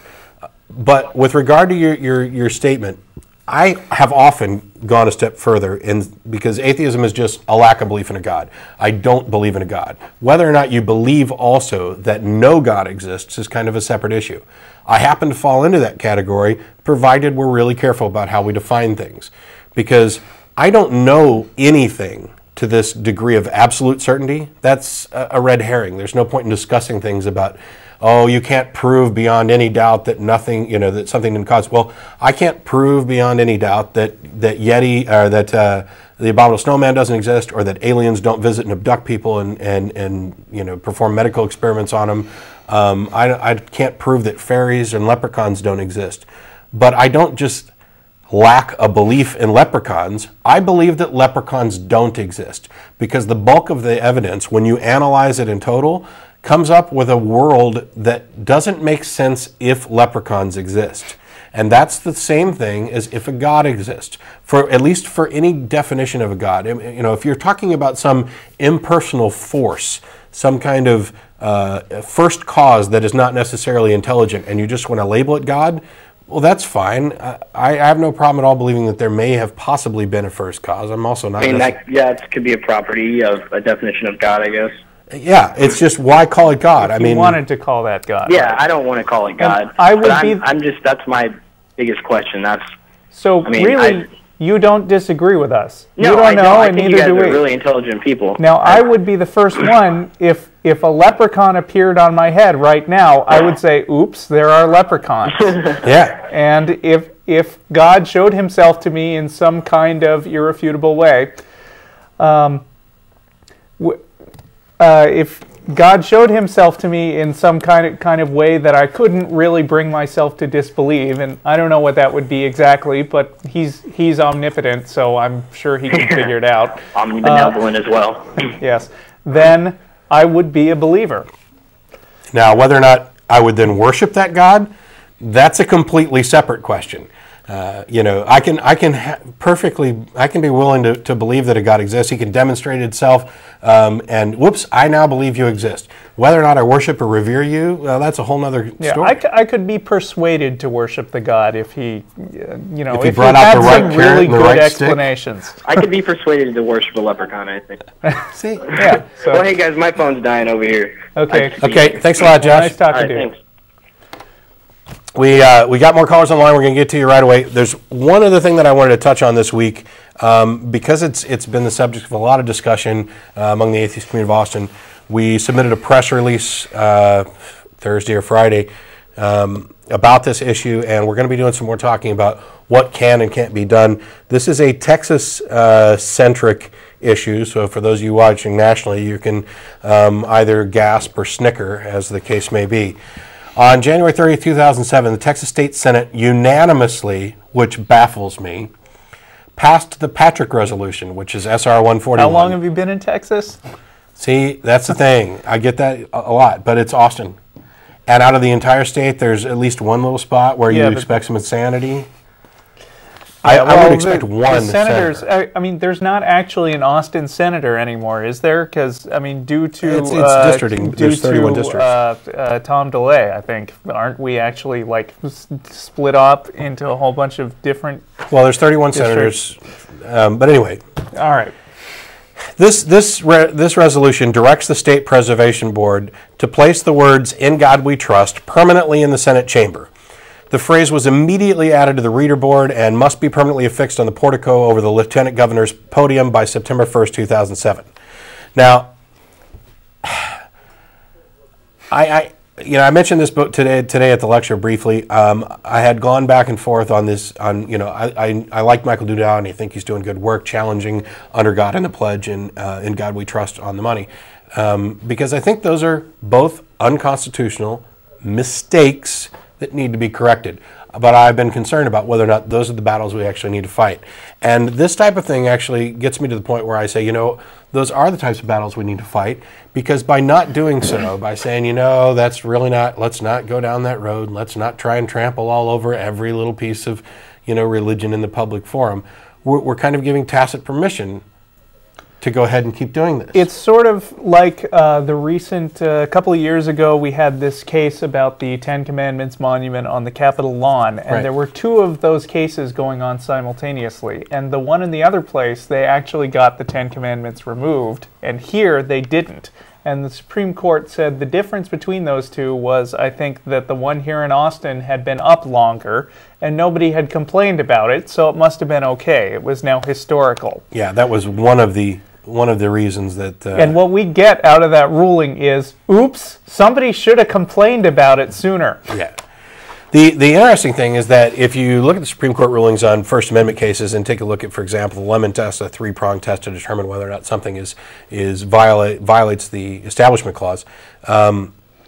S1: But with regard to your, your, your statement, I have often gone a step further in, because atheism is just a lack of belief in a God. I don't believe in a God. Whether or not you believe also that no God exists is kind of a separate issue. I happen to fall into that category, provided we're really careful about how we define things. Because I don't know anything to this degree of absolute certainty. That's a red herring. There's no point in discussing things about, oh, you can't prove beyond any doubt that nothing, you know, that something didn't cause. Well, I can't prove beyond any doubt that that Yeti or that uh, the abominable snowman doesn't exist, or that aliens don't visit and abduct people and and and you know perform medical experiments on them. Um, I I can't prove that fairies and leprechauns don't exist, but I don't just lack a belief in leprechauns. I believe that leprechauns don't exist because the bulk of the evidence, when you analyze it in total, comes up with a world that doesn't make sense if leprechauns exist. And that's the same thing as if a God exists, for at least for any definition of a God. You know, if you're talking about some impersonal force, some kind of uh, first cause that is not necessarily intelligent, and you just want to label it God, well, that's fine. I, I have no problem at all believing that there may have possibly been a first cause. I'm also not...
S3: I mean, that, yeah, it could be a property of a definition of God, I guess.
S1: Yeah, it's just, why call it God?
S2: If
S1: I
S2: you
S1: mean,
S2: wanted to call that God.
S3: Yeah, right? I don't want to call it God.
S2: And I would
S3: but
S2: be...
S3: I'm, I'm just, that's my biggest question. That's...
S2: So,
S3: I mean,
S2: really,
S3: I,
S2: you don't disagree with us.
S3: No,
S2: you don't
S3: I
S2: know,
S3: don't. I
S2: and
S3: think
S2: neither
S3: you guys
S2: do we.
S3: are really intelligent people.
S2: Now, I would be the first one, if if a leprechaun appeared on my head right now, I would say, oops, there are leprechauns.
S1: yeah.
S2: And if if God showed himself to me in some kind of irrefutable way, um, w uh, if God showed himself to me in some kind of kind of way that I couldn't really bring myself to disbelieve, and I don't know what that would be exactly, but he's he's omnipotent, so I'm sure he can figure it out.
S3: Omnibenevolent uh, as well.
S2: Yes. Then I would be a believer.
S1: Now, whether or not I would then worship that God, that's a completely separate question. Uh, you know, I can I can ha perfectly I can be willing to, to believe that a God exists. He can demonstrate itself, um, and whoops, I now believe you exist. Whether or not I worship or revere you, well, that's a whole other
S2: yeah,
S1: story.
S2: I, c I could be persuaded to worship the God if he, uh, you know,
S1: if he
S2: if
S1: brought
S2: he
S1: out
S2: had
S1: the right
S2: some
S1: carrot
S2: really
S1: and the
S2: good
S1: right
S2: explanations.
S3: I could be persuaded to worship a leprechaun, I think.
S1: See,
S2: Yeah. So,
S3: Well, hey guys, my phone's dying over here.
S2: okay.
S1: okay, thanks a lot, Josh.
S2: Nice
S3: All
S2: talking
S3: right,
S2: to you.
S3: thanks.
S1: We uh, we got more callers on the line. We're going to get to you right away. There's one other thing that I wanted to touch on this week um, because it's it's been the subject of a lot of discussion uh, among the atheist community of Austin. We submitted a press release uh, Thursday or Friday um, about this issue, and we're going to be doing some more talking about what can and can't be done. This is a Texas-centric uh, issue, so for those of you watching nationally, you can um, either gasp or snicker, as the case may be. On January thirtieth, two thousand seven, the Texas State Senate unanimously, which baffles me, passed the Patrick Resolution, which is S R one forty-one.
S2: How long have you been in Texas?
S1: See, that's the thing. I get that a lot, but it's Austin. And out of the entire state, there's at least one little spot where
S2: Yeah,
S1: you
S2: but-
S1: expect some insanity. I,
S2: Yeah,
S1: I
S2: well,
S1: would expect
S2: the,
S1: one
S2: the senators.
S1: senator.
S2: I, I mean, there's not actually an Austin senator anymore, is there? Because I mean, due to
S1: It's- it's
S2: uh,
S1: districting.
S2: due
S1: There's thirty-one
S2: to
S1: districts.
S2: uh, uh, Tom DeLay, I think, aren't we actually like s- split up into a whole bunch of different?
S1: Well, there's thirty-one senators. Um, but anyway,
S2: All right.
S1: This this re this resolution directs the State Preservation Board to place the words "In God We Trust" permanently in the Senate chamber. The phrase was immediately added to the reader board and must be permanently affixed on the portico over the Lieutenant Governor's podium by September first, two thousand seven. Now, I, I you know I mentioned this book today today at the lecture briefly. Um, I had gone back and forth on this. On you know I I, I like Michael Dillahunty. I think he's doing good work, challenging Under God and the Pledge and uh, In God We Trust on the money, um, because I think those are both unconstitutional mistakes that need to be corrected. But I've been concerned about whether or not those are the battles we actually need to fight. And this type of thing actually gets me to the point where I say, you know, those are the types of battles we need to fight, because by not doing so, by saying, you know, that's really not, let's not go down that road, let's not try and trample all over every little piece of, you know, religion in the public forum, we're, we're kind of giving tacit permission to go ahead and keep doing this.
S2: It's sort of like uh, the recent, a uh, couple of years ago, we had this case about the Ten Commandments monument on the Capitol lawn, and
S1: Right.
S2: there were two of those cases going on simultaneously. And the one in the other place, they actually got the Ten Commandments removed, and here they didn't. And the Supreme Court said the difference between those two was, I think, that the one here in Austin had been up longer, and nobody had complained about it, so it must have been okay. It was now historical.
S1: Yeah, that was one of the one of the reasons that. Uh,
S2: And what we get out of that ruling is, oops, somebody should have complained about it sooner.
S1: Yeah. The, the interesting thing is that if you look at the Supreme Court rulings on First Amendment cases and take a look at, for example, the Lemon test, a three-pronged test to determine whether or not something is, is violate, violates the Establishment Clause, um,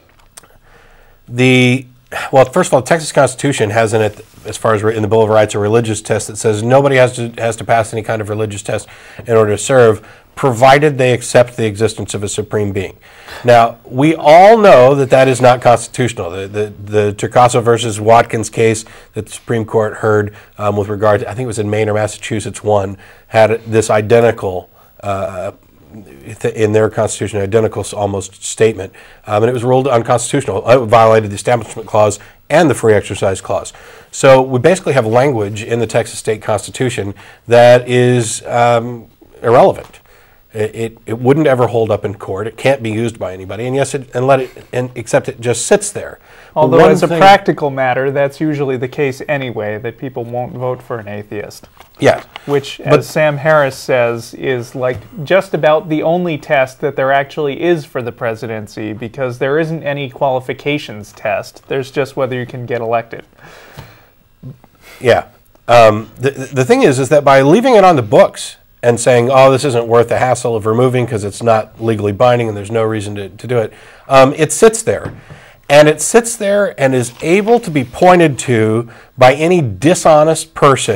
S1: the, well, first of all, the Texas Constitution has in it, as far as in the Bill of Rights, a religious test that says nobody has to, has to pass any kind of religious test in order to serve, provided they accept the existence of a supreme being. Now, we all know that that is not constitutional. The, the, the Turcaso versus Watkins case that the Supreme Court heard um, with regard to, I think it was in Maine or Massachusetts, one, had this identical, uh, in their constitution, identical almost statement, um, and it was ruled unconstitutional. It violated the Establishment Clause and the Free Exercise Clause. So we basically have language in the Texas State Constitution that is um, irrelevant. It, it, it wouldn't ever hold up in court. It can't be used by anybody, and yes, it, and let it, and except it just sits there.
S2: Although
S1: One
S2: as a
S1: thing-
S2: practical matter, that's usually the case anyway, that people won't vote for an atheist.
S1: yeah,
S2: Which,
S1: But-
S2: as Sam Harris says, is like just about the only test that there actually is for the presidency, because there isn't any qualifications test. There's just whether you can get elected.
S1: yeah. Um, the the thing is, is that by leaving it on the books and saying, oh, this isn't worth the hassle of removing because it's not legally binding and there's no reason to, to do it, um, it sits there. And it sits there and is able to be pointed to by any dishonest person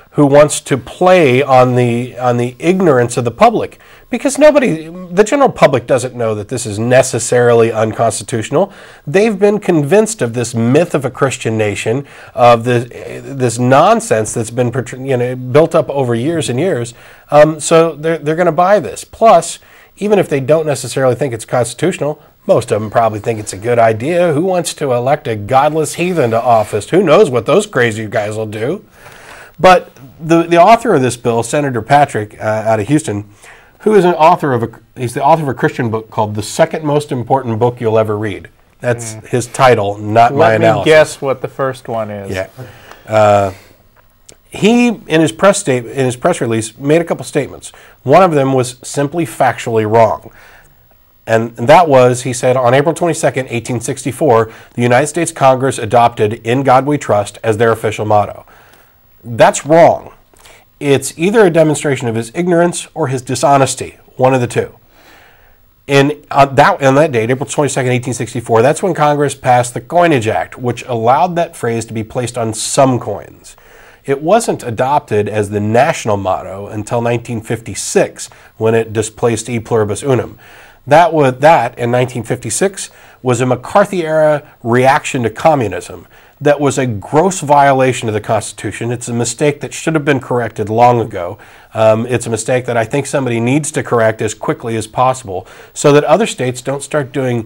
S1: who wants to play on the on the ignorance of the public, because nobody, the general public doesn't know that this is necessarily unconstitutional. They've been convinced of this myth of a Christian nation, of this this nonsense that's been, you know, built up over years and years. Um, so they're they're going to buy this. Plus, even if they don't necessarily think it's constitutional, most of them probably think it's a good idea. Who wants to elect a godless heathen to office? Who knows what those crazy guys will do? But the, the author of this bill, Senator Patrick uh, out of Houston, who is an author of a, he's the author of a Christian book called The Second Most Important Book You'll Ever Read. That's mm. his title, not
S2: Let
S1: my analysis.
S2: Let me guess what the first one is.
S1: Yeah. Uh, he, in his press state, in his press release, made a couple statements. One of them was simply factually wrong. And that was, he said, on April twenty-second, eighteen sixty-four, the United States Congress adopted "In God We Trust" as their official motto. That's wrong. It's either a demonstration of his ignorance or his dishonesty, one of the two. In, uh, that, on that date, April twenty-second, eighteen sixty-four, that's when Congress passed the Coinage Act, which allowed that phrase to be placed on some coins. It wasn't adopted as the national motto until nineteen fifty-six, when it displaced E Pluribus Unum. That, was, that, in nineteen fifty-six, was a McCarthy-era reaction to communism that was a gross violation of the Constitution. It's a mistake that should have been corrected long ago. Um, it's a mistake that I think somebody needs to correct as quickly as possible so that other states don't start doing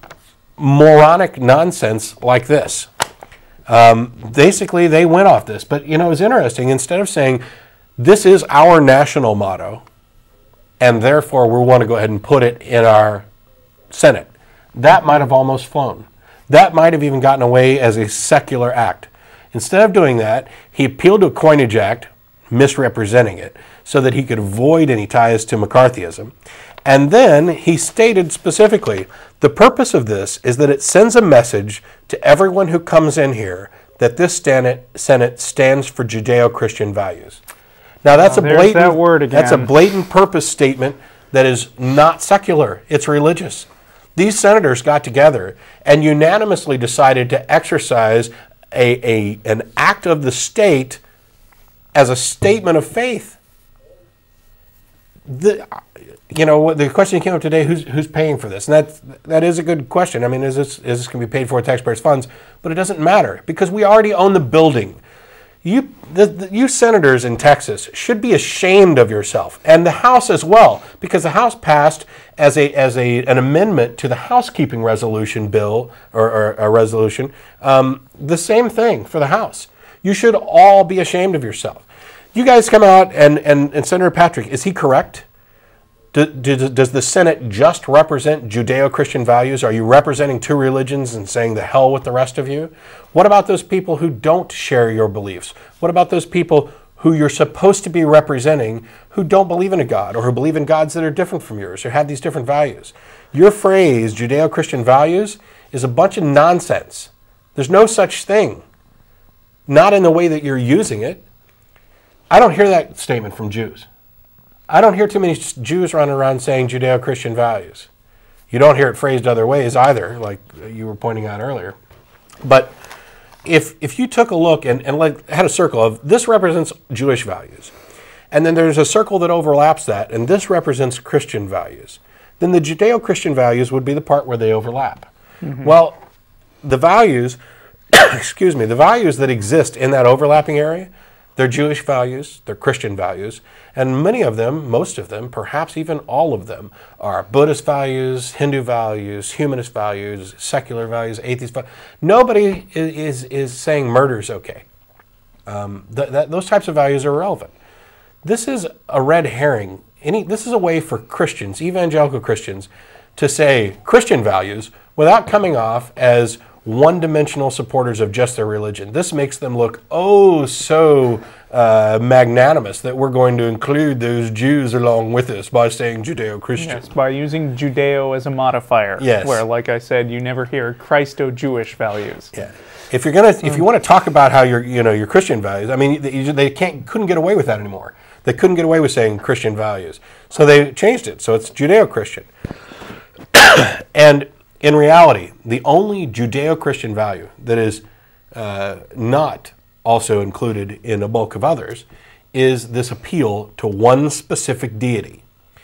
S1: moronic nonsense like this. Um, basically, they went off this. But, you know, it was interesting. Instead of saying, this is our national motto, and therefore we want to go ahead and put it in our Senate, that might have almost flown. That might have even gotten away as a secular act. Instead of doing that, he appealed to a Coinage Act, misrepresenting it, so that he could avoid any ties to McCarthyism. And then he stated specifically, the purpose of this is that it sends a message to everyone who comes in here that this Senate stands for Judeo-Christian values. Now that's, oh, a blatant,
S2: that word again.
S1: that's a blatant purpose statement that is not secular, it's religious. These senators got together and unanimously decided to exercise a, a, an act of the state as a statement of faith. The, you know, the question came up today, who's, who's paying for this? And that, that is a good question. I mean, is this, is this going to be paid for with taxpayers' funds? But it doesn't matter because we already own the building. You, the, the, you senators in Texas should be ashamed of yourself, and the House as well, because the House passed as a as a an amendment to the housekeeping resolution bill or, or a resolution. Um, the same thing for the House. You should all be ashamed of yourself. You guys come out and and, and Senator Patrick, is he correct? Do, do, does the Senate just represent Judeo-Christian values? Are you representing two religions and saying the hell with the rest of you? What about those people who don't share your beliefs? What about those people who you're supposed to be representing who don't believe in a God or who believe in gods that are different from yours or have these different values? Your phrase, Judeo-Christian values, is a bunch of nonsense. There's no such thing. Not in the way that you're using it. I don't hear that statement from Jews. I don't hear too many Jews running around saying Judeo-Christian values. You don't hear it phrased other ways either, like you were pointing out earlier. But if if you took a look and, and like had a circle of this represents Jewish values, and then there's a circle that overlaps that, and this represents Christian values, then the Judeo-Christian values would be the part where they overlap. Mm-hmm. Well, the values, excuse me, the values that exist in that overlapping area, they're Jewish values, they're Christian values, and many of them, most of them, perhaps even all of them, are Buddhist values, Hindu values, humanist values, secular values, atheist values. Nobody is, is, is saying murder's okay. Um, th that, those types of values are irrelevant. This is a red herring. Any, this is a way for Christians, evangelical Christians, to say Christian values without coming off as one-dimensional supporters of just their religion. This makes them look oh so uh, magnanimous that we're going to include those Jews along with us by saying Judeo-Christian.
S2: Yes, by using Judeo as a modifier.
S1: Yes.
S2: Where, like I said, you never hear Christo-Jewish values.
S1: Yeah. If you're gonna, if you want to talk about how your, you know, your Christian values, I mean, they, they can't, couldn't get away with that anymore. They couldn't get away with saying Christian values, so they changed it. So it's Judeo-Christian, and in reality, the only Judeo-Christian value that is uh, not also included in a bulk of others is this appeal to one specific deity.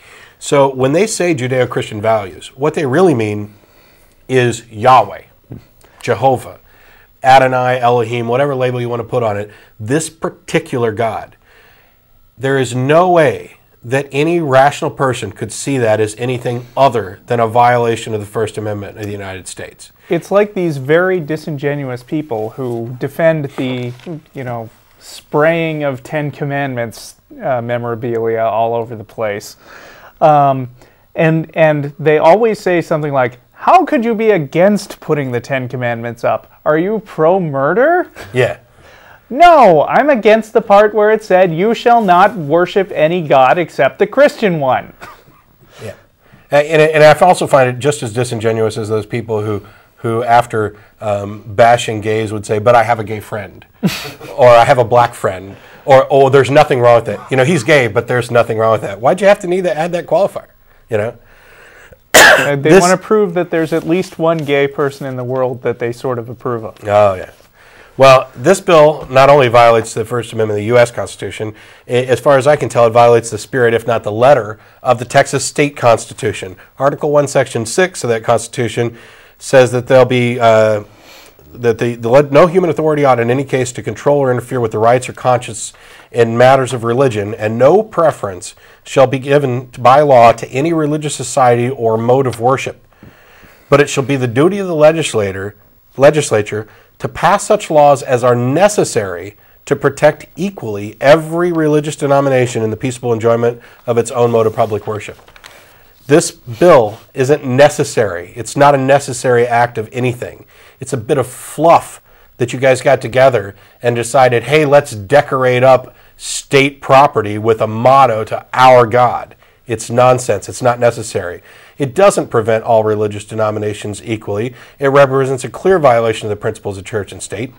S1: So when they say Judeo-Christian values, what they really mean is Yahweh, Jehovah, Adonai, Elohim, whatever label you want to put on it, this particular God. There is no way that any rational person could see that as anything other than a violation of the First Amendment of the United States.
S2: It's like these very disingenuous people who defend the, you know, spraying of Ten Commandments uh, memorabilia all over the place. Um, and, and they always say something like, how could you be against putting the Ten Commandments up? Are you pro-murder?
S1: Yeah.
S2: No, I'm against the part where it said, you shall not worship any God except the Christian one.
S1: Yeah. And, and I also find it just as disingenuous as those people who, who after um, bashing gays would say, but I have a gay friend, or I have a black friend, or, oh, there's nothing wrong with it. You know, he's gay, but there's nothing wrong with that. Why'd you have to need to add that qualifier, you know?
S2: Uh, they want to prove that there's at least one gay person in the world that they sort of approve of.
S1: Oh, yeah. Well, this bill not only violates the First Amendment of the U S Constitution, as far as I can tell, it violates the spirit, if not the letter, of the Texas State Constitution. Article one, Section six of that Constitution says that there'll be uh, that the, the no human authority ought in any case to control or interfere with the rights or conscience in matters of religion, and no preference shall be given by law to any religious society or mode of worship. But it shall be the duty of the legislator, legislature to pass such laws as are necessary to protect equally every religious denomination in the peaceable enjoyment of its own mode of public worship. This bill isn't necessary. It's not a necessary act of anything. It's a bit of fluff that you guys got together and decided, hey, let's decorate up state property with a motto to our God. It's nonsense. It's not necessary. It doesn't prevent all religious denominations equally. It represents a clear violation of the principles of church and state.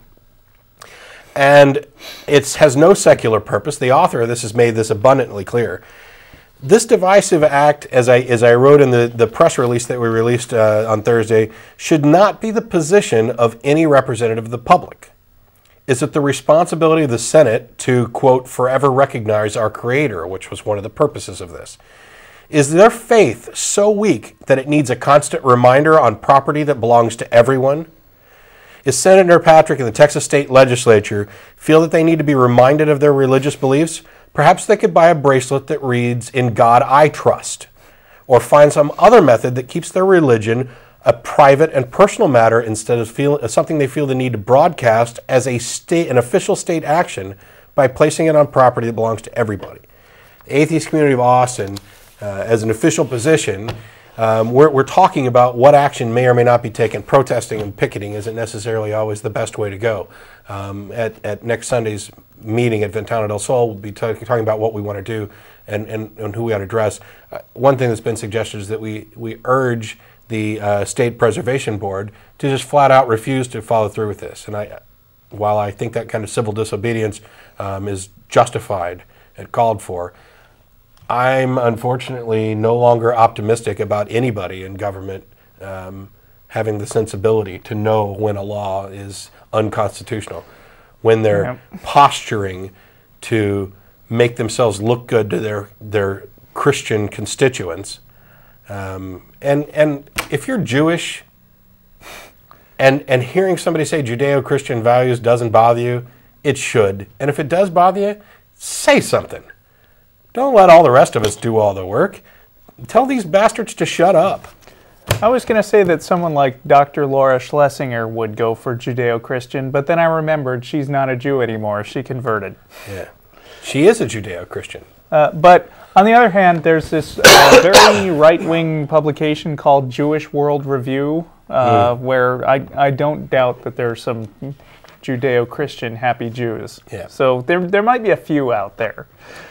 S1: And it has no secular purpose. The author of this has made this abundantly clear. This divisive act, as I, as I wrote in the, the press release that we released uh, on Thursday, should not be the position of any representative of the public. Is it the responsibility of the Senate to, quote, forever recognize our Creator, which was one of the purposes of this? Is their faith so weak that it needs a constant reminder on property that belongs to everyone? Is Senator Patrick and the Texas State Legislature feel that they need to be reminded of their religious beliefs? Perhaps they could buy a bracelet that reads, "In God I Trust," or find some other method that keeps their religion a private and personal matter instead of feel, something they feel the need to broadcast as a state, an official state action by placing it on property that belongs to everybody. The atheist community of Austin, uh, as an official position, um, we're, we're talking about what action may or may not be taken. Protesting and picketing isn't necessarily always the best way to go. Um, at, at next Sunday's meeting at Ventana del Sol, we'll be talking about what we want to do and, and, and who we ought to address. Uh, one thing that's been suggested is that we, we urge the uh, State Preservation Board to just flat out refuse to follow through with this. And I, while I think that kind of civil disobedience um, is justified and called for, I'm unfortunately no longer optimistic about anybody in government um, having the sensibility to know when a law is unconstitutional, when they're yep. posturing to make themselves look good to their, their Christian constituents. Um, and, and if you're Jewish and, and hearing somebody say Judeo-Christian values doesn't bother you, it should. And if it does bother you, say something. Don't let all the rest of us do all the work. Tell these bastards to shut up.
S2: I was going to say that someone like Doctor Laura Schlesinger would go for Judeo-Christian, but then I remembered she's not a Jew anymore. She converted.
S1: Yeah. She is a Judeo-Christian.
S2: Uh, but on the other hand, there's this uh, very right-wing publication called Jewish World Review, uh, mm. where I, I don't doubt that there's some Judeo-Christian happy Jews.
S1: Yeah.
S2: So there, there might be a few out there.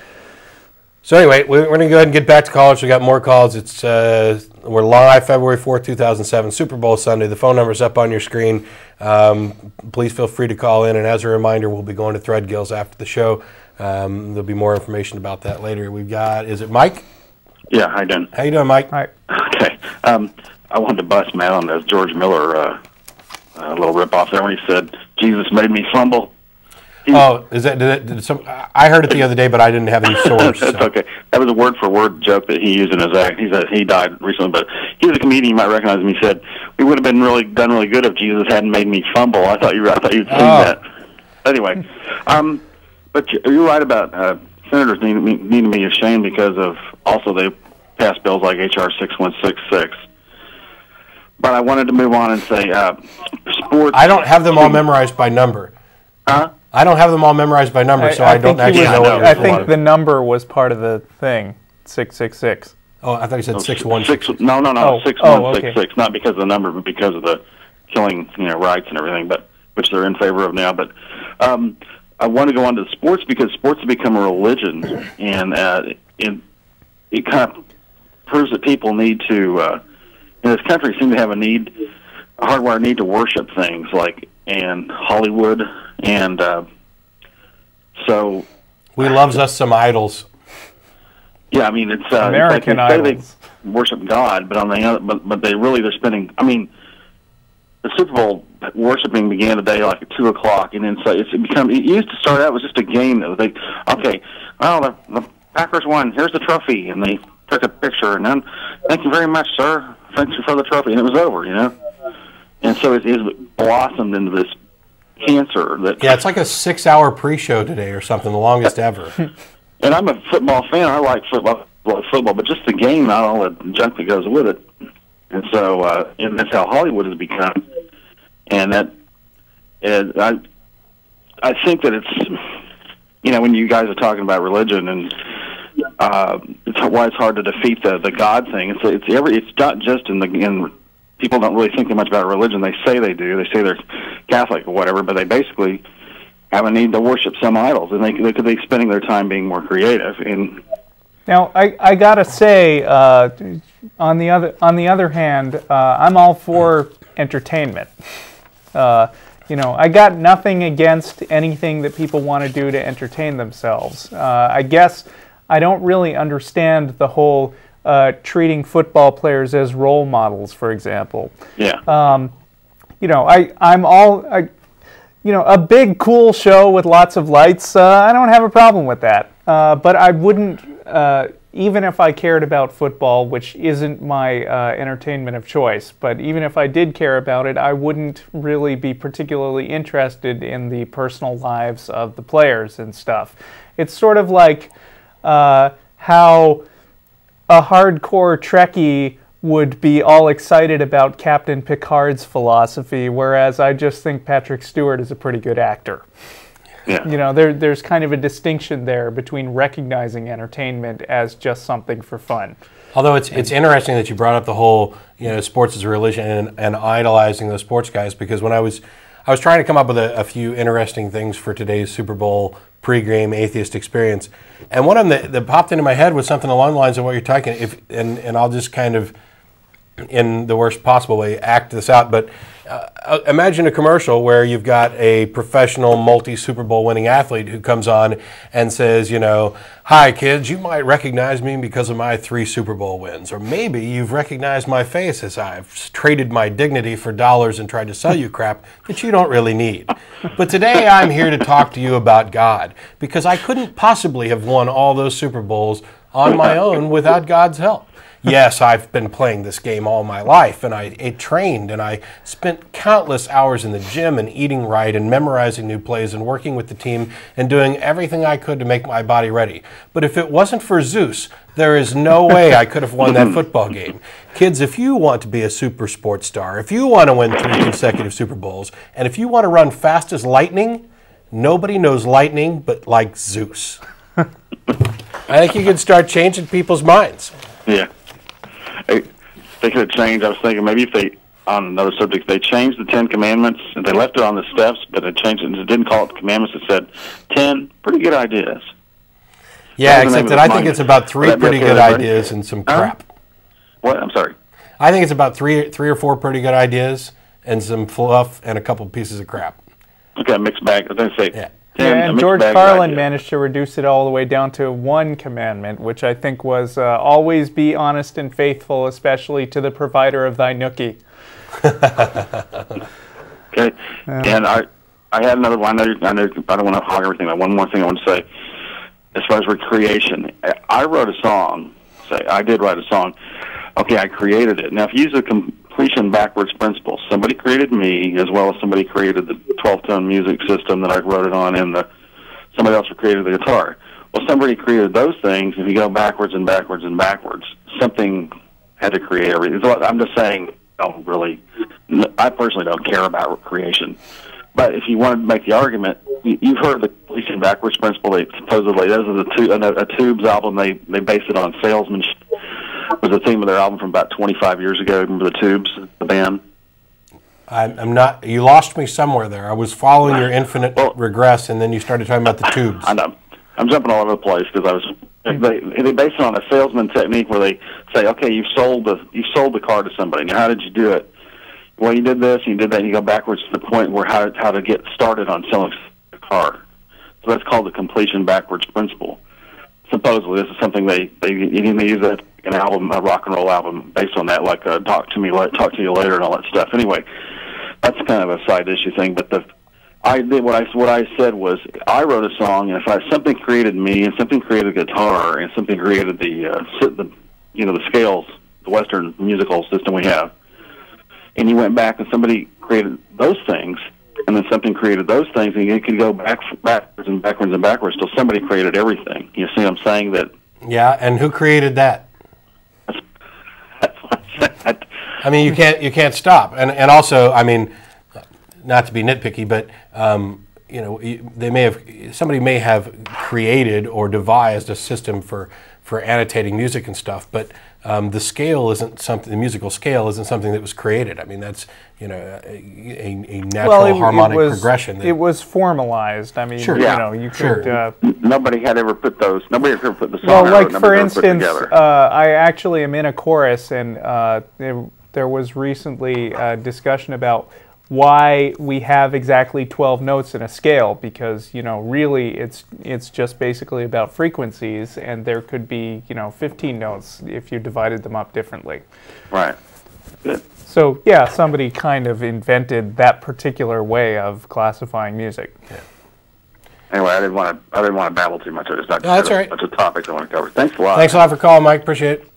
S1: So anyway, we're going to go ahead and get back to calls. We got more calls. It's uh, we're live February fourth, two thousand seven, Super Bowl Sunday. The phone number's up on your screen. Um, please feel free to call in. And as a reminder, we'll be going to Threadgills after the show. Um, there'll be more information about that later. We've got, is it Mike?
S4: Yeah, how you doing?
S1: How you doing, Mike?
S2: Hi.
S4: Okay. Um, I wanted to bust man on this George Miller uh, uh, little rip-off there when he said, Jesus made me fumble. He,
S1: Oh, is that, did it, did some, I heard it the other day, but I didn't have any source.
S4: That's
S1: so.
S4: okay. That was a word-for-word joke that he used in his act. He said he died recently, but he was a comedian. You might recognize him. He said, "We would have been really done really good if Jesus hadn't made me fumble." I thought you, I thought you'd seen
S1: Oh.
S4: that. Anyway, um, but you're right about uh, senators need, need to be ashamed because of also they pass bills like H R six one six six. But I wanted to move on and say, uh, sports.
S1: I don't have them all memorized by number.
S4: Huh?
S1: I don't have them all memorized by number, so I, I don't
S2: think he
S1: actually
S2: was-
S1: know what
S4: I
S1: it
S2: I
S1: was.
S2: think the number was part of the thing, six six six.
S1: Oh, I thought you said six one
S4: six.
S1: six.
S4: No, no, no,
S2: Oh,
S4: six
S2: oh,
S4: one six
S2: okay.
S4: six. Not because of the number, but because of the killing, you know, rights and everything. But which they're in favor of now. But um, I want to go on to sports because sports have become a religion, and uh, it it kind of proves that people need to uh, in this country seem to have a need, a hardwired need to worship things like and Hollywood and. Uh, So,
S1: We loves us some idols.
S4: yeah, I mean, it's uh,
S2: American
S4: it's like they say
S2: idols.
S4: they worship God, but on the other, but but they really they're spending. I mean, the Super Bowl worshiping began today like at two o'clock, and then so it's become. It used to start out was just a game that was like, okay, well the, the Packers won. Here's the trophy, and they took a picture, and then thank you very much, sir. Thank you for the trophy, and it was over, you know. And so it, it blossomed into this cancer that.
S1: Yeah, it's like a six-hour pre-show today or something, the longest ever.
S4: And I'm a football fan. I like football, like football, but just the game, not all the junk that goes with it. And so, uh, and that's how Hollywood has become. And that, and I, I think that it's, you know, when you guys are talking about religion and uh, it's why it's hard to defeat the the God thing. It's it's every. It's not just in the in. People don't really think much about religion. They say they do. They say they're Catholic or whatever, but they basically have a need to worship some idols, and they, they could be spending their time being more creative. And
S2: Now, I, I gotta say, uh, on the other on the other hand, uh, I'm all for entertainment. Uh, you know, I got nothing against anything that people want to do to entertain themselves. Uh, I guess I don't really understand the whole uh, treating football players as role models, for example.
S4: yeah,
S2: Um, you know, I I'm all I, you know, a big cool show with lots of lights. Uh, I don't have a problem with that. Uh, but I wouldn't, uh, even if I cared about football, which isn't my uh, entertainment of choice. But even if I did care about it, I wouldn't really be particularly interested in the personal lives of the players and stuff. It's sort of like uh, how a hardcore Trekkie would be all excited about Captain Picard's philosophy, whereas I just think Patrick Stewart is a pretty good actor.
S4: yeah.
S2: You know, there, there's kind of a distinction there between recognizing entertainment as just something for fun.
S1: Although it's it's interesting that you brought up the whole, you know, sports as a religion and, and idolizing those sports guys, because when I was I was trying to come up with a, a few interesting things for today's Super Bowl pregame Atheist Experience, and one of them that, that popped into my head was something along the lines of what you're talking. If and and I'll just kind of, in the worst possible way, act this out. But uh, imagine a commercial where you've got a professional multi-Super Bowl winning athlete who comes on and says, you know, hi kids, you might recognize me because of my three Super Bowl wins. Or maybe you've recognized my face as I've traded my dignity for dollars and tried to sell you crap that you don't really need. But today I'm here to talk to you about God, because I couldn't possibly have won all those Super Bowls on my own without God's help. Yes, I've been playing this game all my life, and I, I trained, and I spent countless hours in the gym and eating right and memorizing new plays and working with the team and doing everything I could to make my body ready. But if it wasn't for Zeus, there is no way I could have won that football game. Kids, if you want to be a super sports star, if you want to win three consecutive Super Bowls, and if you want to run fast as lightning, nobody knows lightning but like Zeus. I think you could start changing people's minds.
S4: Yeah. Hey, they could have changed. I was thinking maybe if they, on another subject, they changed the Ten Commandments and they left it on the steps, but they changed it. It didn't call it commandments. It said ten pretty good ideas.
S1: Yeah,
S4: That was the
S1: except
S4: name
S1: that
S4: of
S1: I
S4: the
S1: think
S4: monument.
S1: it's about three
S4: Would that be
S1: pretty
S4: okay
S1: good
S4: with everybody?
S1: ideas and some
S4: Huh?
S1: crap.
S4: What? I'm sorry.
S1: I think it's about three, three or four pretty good ideas and some fluff and a couple pieces of crap.
S4: Okay, mixed bag. I was going to say
S1: Yeah.
S4: ten,
S2: Yeah,
S4: a
S2: and
S4: mixed
S2: George
S4: bag of
S2: Carlin
S4: ideas.
S2: managed to reduce it all the way down to one commandment, which I think was uh, always be honest and faithful, especially to the provider of thy nookie.
S4: Okay, and I, I had another one. I know, I know I don't want to hog everything, but one more thing I want to say. As far as with creation, I wrote a song. Say, I did write a song. Okay, I created it. Now, if you use a completion backwards principle, somebody created me as well as somebody created the twelve-tone music system that I wrote it on, and the somebody else created the guitar. Well, somebody created those things. If you go backwards and backwards and backwards, something had to create everything. So I'm just saying, I don't really, I personally don't care about creation. But if you wanted to make the argument, you've heard the completion backwards principle. They supposedly, those are the two, a, a Tubes album. They they based it on salesmanship. Was the theme of their album from about twenty-five years ago. Remember the Tubes, the band?
S1: I'm, I'm not. You lost me somewhere there. I was following your infinite well, regress, and then you started talking about the Tubes.
S4: I know. I'm jumping all over the place because I was. They they base it on a salesman technique where they say, okay, you've sold the you sold the car to somebody. Now, how did you do it? Well, you did this, and you did that, and you go backwards to the point where how how to get started on selling a car. So that's called the completion backwards principle. Supposedly, this is something they they you can use a, an album, a rock and roll album, based on that, like uh, "Talk to Me, Talk to You Later" and all that stuff. Anyway, that's kind of a side issue thing. But the I did what I what I said was I wrote a song, and if I, something created me, and something created the guitar, and something created the uh, the you know the scales, the Western musical system we have. And you went back and somebody created those things, and then something created those things, and you could go back backwards and backwards and backwards till somebody created everything. You see what I'm saying? That
S1: yeah, and who created that?
S4: That's, that's what I said.
S1: I mean, you can't you can't stop, and and also, I mean, not to be nitpicky, but um, you know, they may have somebody may have created or devised a system for for annotating music and stuff, but um, the scale isn't something. The musical scale isn't something that was created. I mean, that's you know a, a natural
S2: well, it,
S1: harmonic
S2: it was,
S1: progression. That,
S2: it was formalized. I mean,
S1: sure.
S2: you
S4: Yeah.
S2: know, you
S1: Sure.
S2: could. Uh,
S4: Nobody had ever put those. Nobody had ever put the song.
S2: well,
S4: I
S2: like
S4: wrote,
S2: for
S4: nobody ever put
S2: instance,
S4: together.
S2: uh, I actually am in a chorus, and uh, there, there was recently a discussion about why we have exactly twelve notes in a scale, because you know really it's it's just basically about frequencies, and there could be you know fifteen notes if you divided them up differently.
S4: Right. Good.
S2: So yeah, somebody kind of invented that particular way of classifying music.
S1: Yeah.
S4: Anyway, I didn't want to. I didn't want to babble too much. I just not.
S1: No, that's all right.
S4: That's a topic I want to cover. Thanks a lot.
S1: Thanks a lot for calling, Mike. Appreciate it.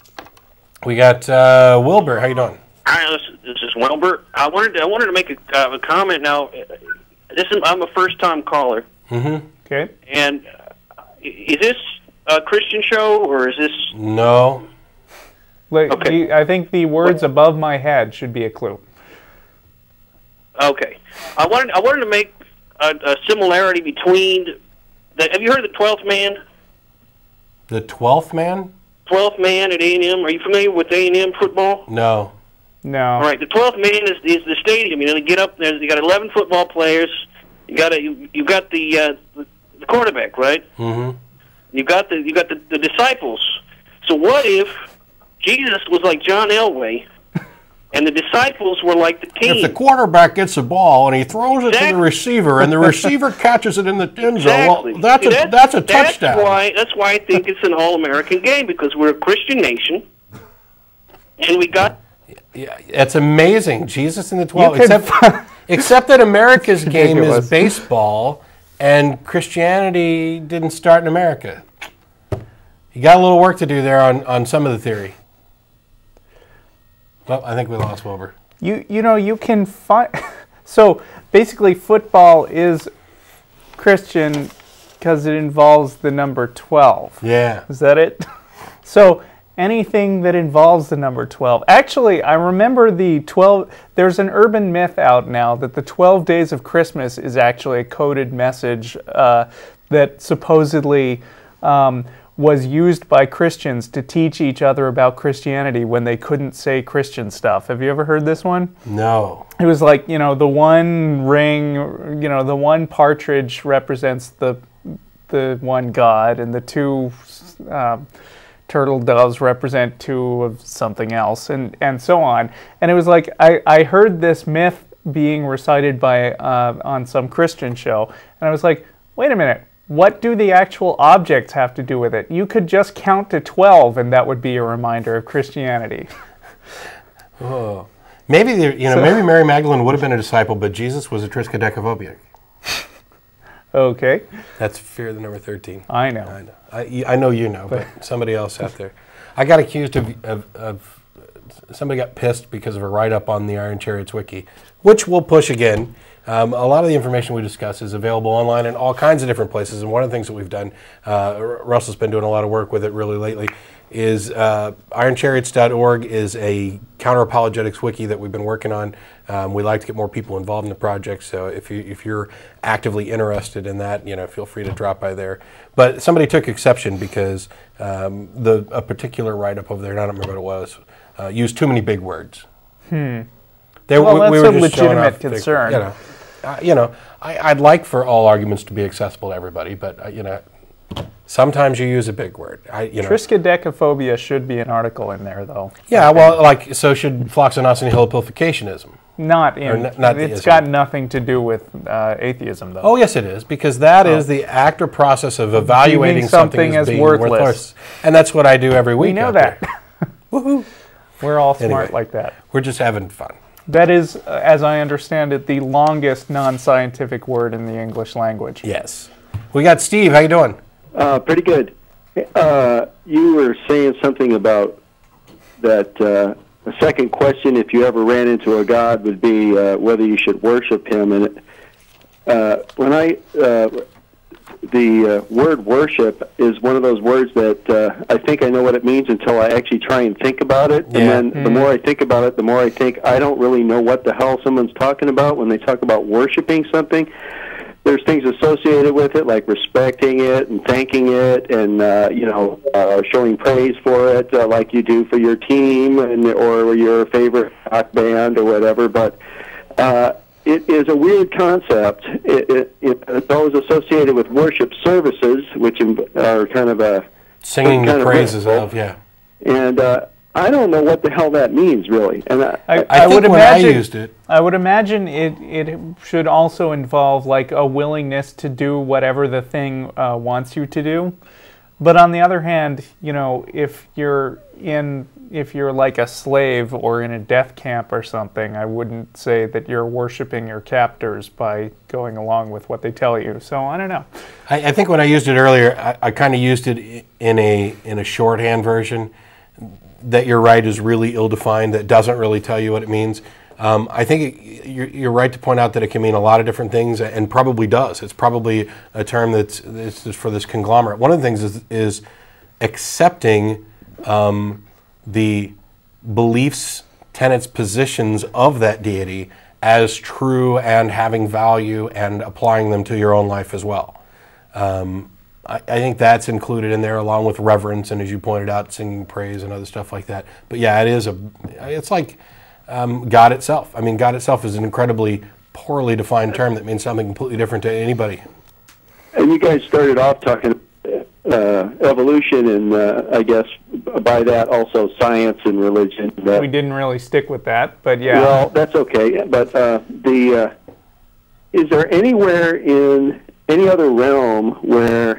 S1: We got uh, Wilbur. How you doing?
S5: Hi, this, this is Wilbur. I wanted to, I wanted to make a, uh, a comment now. This is, I'm a first-time caller.
S1: Mm-hmm.
S2: Okay.
S5: And uh, is this a Christian show, or is this...
S1: No.
S2: Like,
S5: Okay.
S2: the, I think the words above my head should be a clue.
S5: Okay. I wanted I wanted to make a, a similarity between... The, have you heard of the twelfth man?
S1: The twelfth man?
S5: twelfth man at A and M. Are you familiar with A and M football?
S1: No.
S2: No.
S5: All right, the twelfth man is, is the stadium. You know, they get up there. You got eleven football players. You got a, you, you got the uh, the quarterback, right?
S1: Mm-hmm.
S5: You got the you got the, the disciples. So what if Jesus was like John Elway, and the disciples were like the team?
S1: If the quarterback gets the ball and he throws it
S5: Exactly.
S1: to the receiver, and the receiver catches it in the end zone,
S5: Exactly.
S1: well, that's
S5: See,
S1: a that's a touchdown.
S5: That's why that's why I think it's an all-American game, because we're a Christian nation, and we got.
S1: Yeah, it's amazing. Jesus in the twelve,
S2: You could
S1: except except that America's game
S2: ridiculous.
S1: is baseball, and Christianity didn't start in America. You got a little work to do there on, on some of the theory. Well, I think we lost Wilbur.
S2: You you know you can find. So basically, football is Christian because it involves the number twelve.
S1: Yeah.
S2: Is that it? So anything that involves the number twelve. Actually, I remember the twelve. There's an urban myth out now that the twelve days of Christmas is actually a coded message uh, that supposedly um, was used by Christians to teach each other about Christianity when they couldn't say Christian stuff. Have you ever heard this one?
S1: No.
S2: It was like, you know, the one ring, you know, the one partridge represents the the one God, and the two um, turtle doves represent two of something else, and, and so on. And it was like, I, I heard this myth being recited by uh, on some Christian show, and I was like, wait a minute, what do the actual objects have to do with it? You could just count to twelve, and that would be a reminder of Christianity.
S1: Oh. Maybe the, you know,
S2: So-
S1: maybe Mary Magdalene would have been a disciple, but Jesus was a triskaidekaphobia.
S2: Okay.
S1: That's fear the number thirteen.
S2: I know.
S1: I know. I, I know you know, but somebody else out there. I got accused of, of, of somebody got pissed because of a write-up on the Iron Chariots wiki, which we'll push again. Um, a lot of the information we discuss is available online in all kinds of different places, and one of the things that we've done, uh, Russell's been doing a lot of work with it really lately, is uh, iron chariots dot org is a counter-apologetics wiki that we've been working on. Um, we like to get more people involved in the project, so if, you, if you're actively interested in that, you know, feel free to drop by there. But somebody took exception because um, the a particular write-up over there, and I don't remember what it was, uh, used too many big words.
S2: Hmm.
S1: They,
S2: well,
S1: we,
S2: that's
S1: we were
S2: a
S1: just showing
S2: legitimate
S1: off
S2: concern.
S1: Big, you know, uh, you know I, I'd like for all arguments to be accessible to everybody, but uh, you know, sometimes you use a big word. I, you know.
S2: Triskaidekaphobia should be an article in there, though.
S1: Yeah, well, like, so should floxenosity hilopilfications.
S2: Not in.
S1: N not
S2: it's
S1: theism.
S2: got nothing to do with uh, atheism, though.
S1: Oh, yes, it is, because that
S2: Oh.
S1: is the act or process of evaluating
S2: Viewing
S1: something,
S2: something
S1: as,
S2: as
S1: being
S2: worthless.
S1: worthless. And that's what I do every week.
S2: We know
S1: out
S2: that.
S1: there. Woohoo!
S2: We're all smart
S1: Anyway.
S2: like that.
S1: We're just having fun.
S2: That is, uh, as I understand it, the longest non-scientific word in the English language.
S1: Yes. We got Steve. How you doing?
S6: Uh, pretty good. Uh, you were saying something about that uh, the second question, if you ever ran into a god, would be uh, whether you should worship him. And uh, when I, uh, the uh, word worship is one of those words that uh, I think I know what it means until I actually try and think about it.
S1: Yeah.
S6: And then
S2: Mm.
S6: the more I think about it, the more I think I don't really know what the hell someone's talking about when they talk about worshiping something. There's things associated with it, like respecting it and thanking it, and uh, you know, uh, showing praise for it, uh, like you do for your team and or your favorite rock band or whatever. But uh, it is a weird concept. It, it, it, it's always associated with worship services, which are kind of a
S1: Singing
S6: kind
S1: the
S6: of
S1: praises
S6: ritual.
S1: of, yeah.
S6: And uh, I don't know what the hell that means, really. And I,
S2: I,
S1: I,
S2: I
S1: think
S2: would
S1: when
S2: imagine,
S1: I used it,
S2: I would imagine it, it should also involve like a willingness to do whatever the thing uh, wants you to do. But on the other hand, you know, if you're in, if you're like a slave or in a death camp or something, I wouldn't say that you're worshiping your captors by going along with what they tell you. So I don't know.
S1: I, I think when I used it earlier, I, I kind of used it in a in a shorthand version. That you're right is really ill-defined. That doesn't really tell you what it means. Um, I think it, you're, you're right to point out that it can mean a lot of different things, and probably does. It's probably a term that's, that's for this conglomerate. One of the things is, is accepting um, the beliefs, tenets, positions of that deity as true and having value, and applying them to your own life as well. Um, I, I think that's included in there, along with reverence and, as you pointed out, singing praise and other stuff like that. But yeah, it is a. It's like um, God itself. I mean, God itself is an incredibly poorly defined term that means something completely different to anybody.
S6: And you guys started off talking uh, evolution, and uh, I guess by that also science and religion. Uh,
S2: We didn't really stick with that, but yeah.
S6: Well, that's okay. But uh, the uh, is there anywhere in any other realm where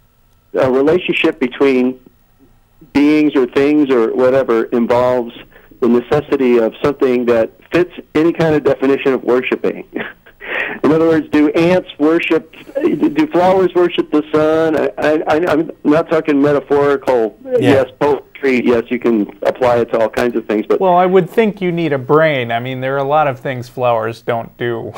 S6: a relationship between beings or things or whatever involves the necessity of something that fits any kind of definition of worshiping? In other words, do ants worship, do flowers worship the sun? I, I, I'm not talking metaphorical.
S1: Yeah.
S6: Yes, poetry, yes, you can apply it to all kinds of things. But
S2: Well, I would think you need a brain. I mean, there are a lot of things flowers don't do.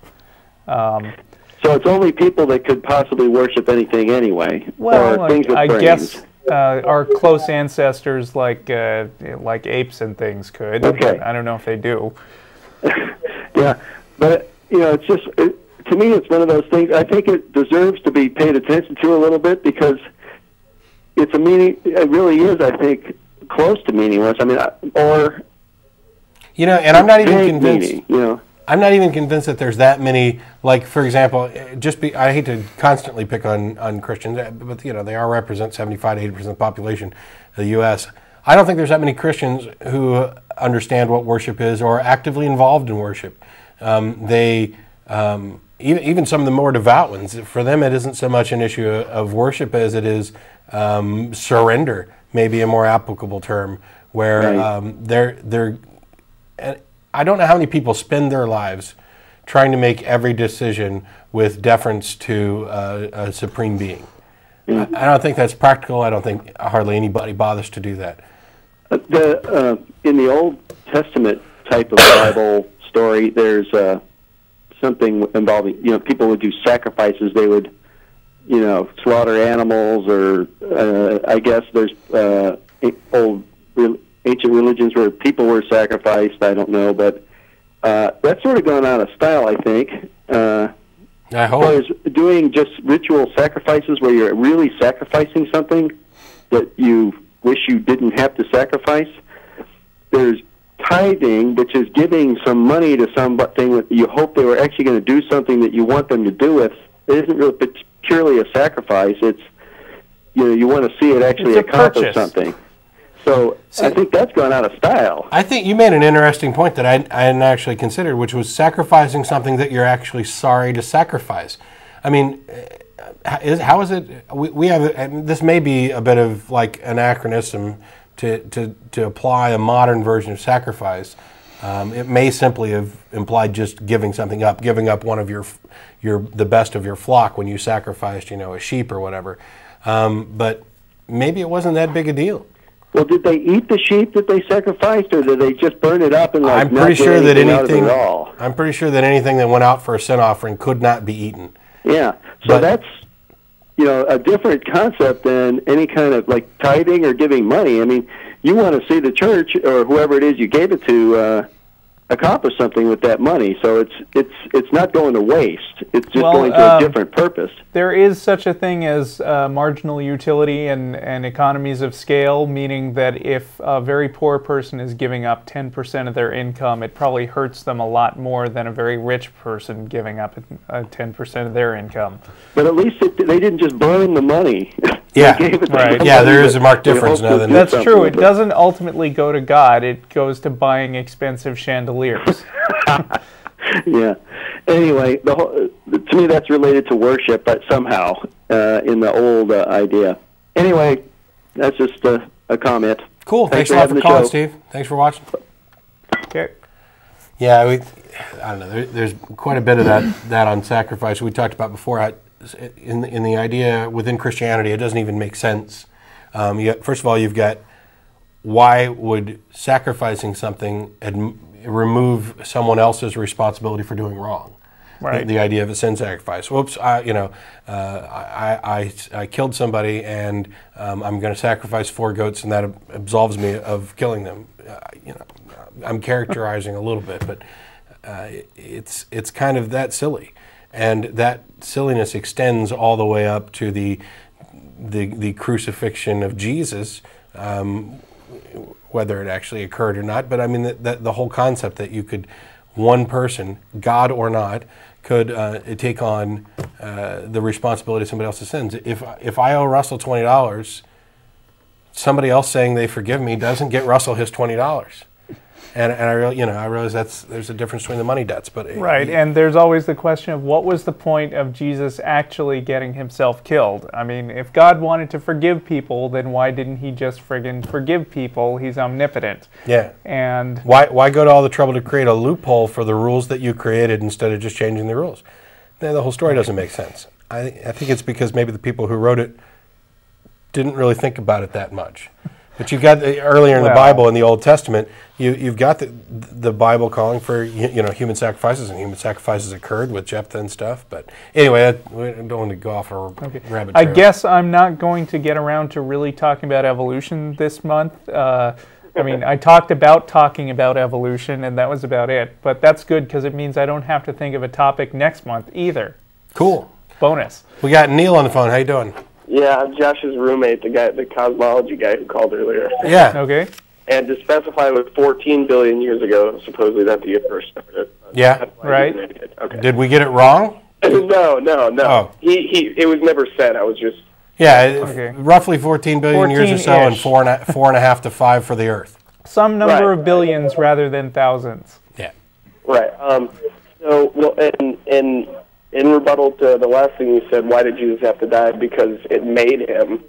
S2: Um,
S6: So it's only people that could possibly worship anything anyway,
S2: well,
S6: or things with
S2: I, I
S6: brains.
S2: guess uh, our close ancestors, like uh, like apes and things, could.
S6: Okay.
S2: But I don't know if they do.
S6: Yeah, but you know, it's just it, to me, it's one of those things. I think it deserves to be paid attention to a little bit because it's a meaning. It really is, I think, close to meaningless. I mean, I- or
S1: You know, and I'm not even
S6: vague
S1: convinced.
S6: meaning, you know.
S1: I'm not even convinced that there's that many. Like, for example, just be. I hate to constantly pick on on Christians, but you know, they are represent seventy-five to eighty percent of the population of the U S I don't think there's that many Christians who understand what worship is or are actively involved in worship. Um, they um, even even some of the more devout ones. For them, it isn't so much an issue of worship as it is um, surrender. Maybe a more applicable term, where
S6: Right.
S1: um, they're they're. And I don't know how many people spend their lives trying to make every decision with deference to uh, a supreme being. Mm-hmm. I, I don't think that's practical. I don't think hardly anybody bothers to do that.
S6: Uh, the uh, in the Old Testament type of Bible story, there's uh, something involving, you know, people would do sacrifices. They would, you know, slaughter animals, or uh, I guess there's uh, old re- ancient religions where people were sacrificed. I don't know, but uh, that's sort of gone out of style, I think. Uh,
S1: I hope.
S6: As far as doing just ritual sacrifices where you're really sacrificing something that you wish you didn't have to sacrifice. There's tithing, which is giving some money to something that you hope they were actually going to do something that you want them to do with. It isn't really purely a sacrifice. It's, you know, you want to see it actually accomplish purchase. something. So see, I think that's gone out of style.
S1: I think you made an interesting point that I, I hadn't actually considered, which was sacrificing something that you're actually sorry to sacrifice. I mean, is, how is it, we, we have, and this may be a bit of like anachronism to, to, to apply a modern version of sacrifice. Um, it may simply have implied just giving something up, giving up one of your, your the best of your flock when you sacrificed, you know, a sheep or whatever. Um, but maybe it wasn't that big a deal.
S6: Well, did they eat the sheep that they sacrificed, or did they just burn it up and like
S1: I'm
S6: not
S1: pretty
S6: get
S1: sure that
S6: anything
S1: anything.
S6: out of it at all?
S1: I'm pretty sure that anything that went out for a sin offering could not be eaten.
S6: Yeah, so
S1: but,
S6: that's, you know, a different concept than any kind of like tithing or giving money. I mean, you want to see the church or whoever it is you gave it to uh, accomplish something with that money. So it's it's it's not going to waste. It's just
S2: well,
S6: going to
S2: um,
S6: a different purpose.
S2: There is such a thing as uh, marginal utility and, and economies of scale, meaning that if a very poor person is giving up ten percent of their income, it probably hurts them a lot more than a very rich person giving up uh, ten percent of their income.
S6: But at least it, they didn't just burn the money.
S1: Yeah,
S2: right.
S1: Yeah, there is a marked difference now. Than
S2: That's true. It doesn't ultimately go to God. It goes to buying expensive chandeliers.
S6: Yeah. Anyway, the whole, to me that's related to worship, but somehow uh, in the old uh, idea. Anyway, that's just a, a comment.
S1: Cool. Thanks,
S6: Thanks
S1: a lot for calling, Steve. Thanks for watching.
S2: Okay.
S1: Yeah, we. I don't know. There, there's quite a bit of that that on sacrifice we talked about before. I, in in the idea within Christianity, it doesn't even make sense. Um, you, first of all, you've got why would sacrificing something adm- remove someone else's responsibility for doing wrong?
S2: Right.
S1: The, the idea of a sin sacrifice. Whoops, I, you know, uh, I, I, I killed somebody and um, I'm going to sacrifice four goats and that absolves me of killing them. Uh, you know, I'm characterizing a little bit, but uh, it's it's kind of that silly, and that silliness extends all the way up to the the, the crucifixion of Jesus. Um, whether it actually occurred or not, but I mean that, that the whole concept that you could, one person, God or not, could uh, take on uh, the responsibility of somebody else's sins. If if I owe Russell twenty dollars, somebody else saying they forgive me doesn't get Russell his twenty dollars. And, and I really, you know, I realize that's there's a difference between the money debts, but
S2: right. It, and there's always the question of what was the point of Jesus actually getting himself killed? I mean, if God wanted to forgive people, then why didn't he just friggin' forgive people? He's omnipotent.
S1: Yeah.
S2: And
S1: why why go to all the trouble to create a loophole for the rules that you created instead of just changing the rules? Then the whole story doesn't make sense. I I think it's because maybe the people who wrote it didn't really think about it that much. But you've got the, earlier in well, the Bible, in the Old Testament, you, you've got the, the Bible calling for you know human sacrifices, and human sacrifices occurred with Jephthah and stuff. But anyway, that, we don't want to go off a okay. rabbit trail.
S2: I guess I'm not going to get around to really talking about evolution this month. Uh, I mean, I talked about talking about evolution, and that was about it. But that's good because it means I don't have to think of a topic next month either.
S1: Cool.
S2: Bonus.
S1: We got Neil on the phone. How you doing?
S7: Yeah, I'm Josh's roommate, the guy, the cosmology guy who called earlier.
S1: Yeah.
S2: Okay.
S7: And to specify, it was fourteen billion years ago, supposedly, that the universe started.
S1: Yeah.
S2: Right.
S7: Okay.
S1: Did we get it wrong?
S7: No, no, no.
S1: Oh.
S7: He, he, it was never said. I was just.
S1: Yeah,
S2: okay.
S1: Roughly fourteen billion years or so, and four and, a, four and a half to five for the Earth.
S2: Some number
S7: right.
S2: of billions rather than thousands.
S1: Yeah.
S7: Right. Um. So, well, and and. In rebuttal to the last thing you said, why did Jesus have to die? Because it made him.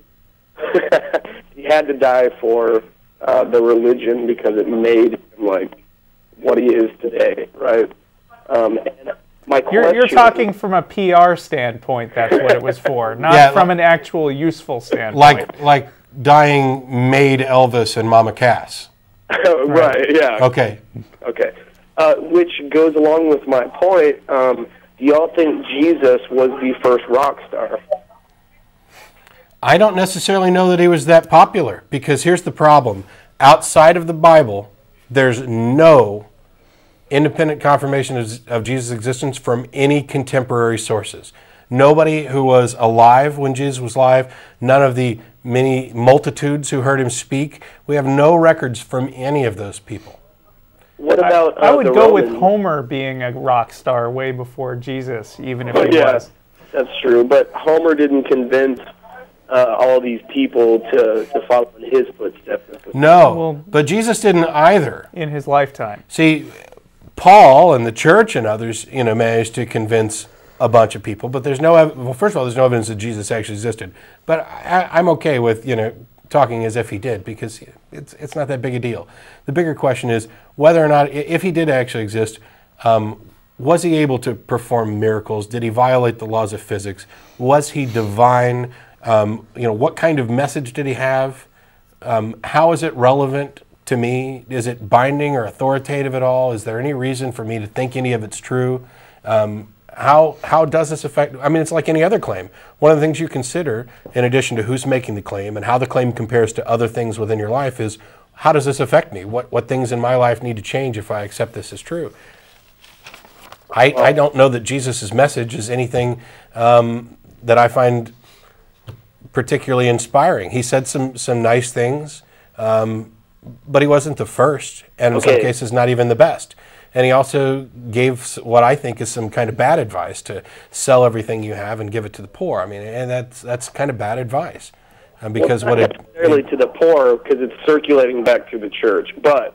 S7: He had to die for uh, the religion because it made him like what he is today, right? Um, and my
S2: You're,
S7: question...
S2: you're talking from a P R standpoint, that's what it was for, not
S1: Yeah,
S2: from
S1: like-
S2: an actual useful standpoint.
S1: Like like dying maid Elvis and Mama Cass.
S7: right, yeah.
S1: Okay.
S7: Okay. Uh, which goes along with my point. Um, do y'all think Jesus was the first rock star?
S1: I don't necessarily know that he was that popular, because here's the problem. Outside of the Bible, there's no independent confirmation of, of Jesus' existence from any contemporary sources. Nobody who was alive when Jesus was alive, none of the many multitudes who heard him speak, we have no records from any of those people.
S7: What about uh,
S2: I would
S7: the
S2: go
S7: Roman?
S2: with Homer being a rock star way before Jesus, even if
S7: Oh,
S2: he
S7: yeah,
S2: was.
S7: that's true. But Homer didn't convince uh, all these people to, to follow in his footsteps.
S1: No,
S2: Well-
S1: but Jesus didn't either.
S2: In his lifetime.
S1: See, Paul and the church and others, you know, managed to convince a bunch of people, but there's no, ev- well, first of all, there's no evidence that Jesus actually existed. But I, I'm okay with, you know, talking as if he did, because it's it's not that big a deal. The bigger question is whether or not, i- if he did actually exist, um, was he able to perform miracles? Did he violate the laws of physics? Was he divine? Um, you know, what kind of message did he have? Um, how is it relevant to me? Is it binding or authoritative at all? Is there any reason for me to think any of it's true? Um, how how does this affect? I mean, it's like any other claim. One of the things you consider, in addition to who's making the claim and how the claim compares to other things within your life, is how does this affect me? What what things in my life need to change if I accept this as true? I, I don't know that Jesus' message is anything um, that I find particularly inspiring. He said some some nice things, um, but he wasn't the first, and in some
S7: Okay.
S1: cases not even the best. And he also gave s- what I think is some kind of bad advice, to sell everything you have and give it to the poor. I mean, and that's that's kind of bad advice, uh, because
S7: Well,
S1: what
S7: not
S1: it,
S7: necessarily to the poor, because it's circulating back through the church. But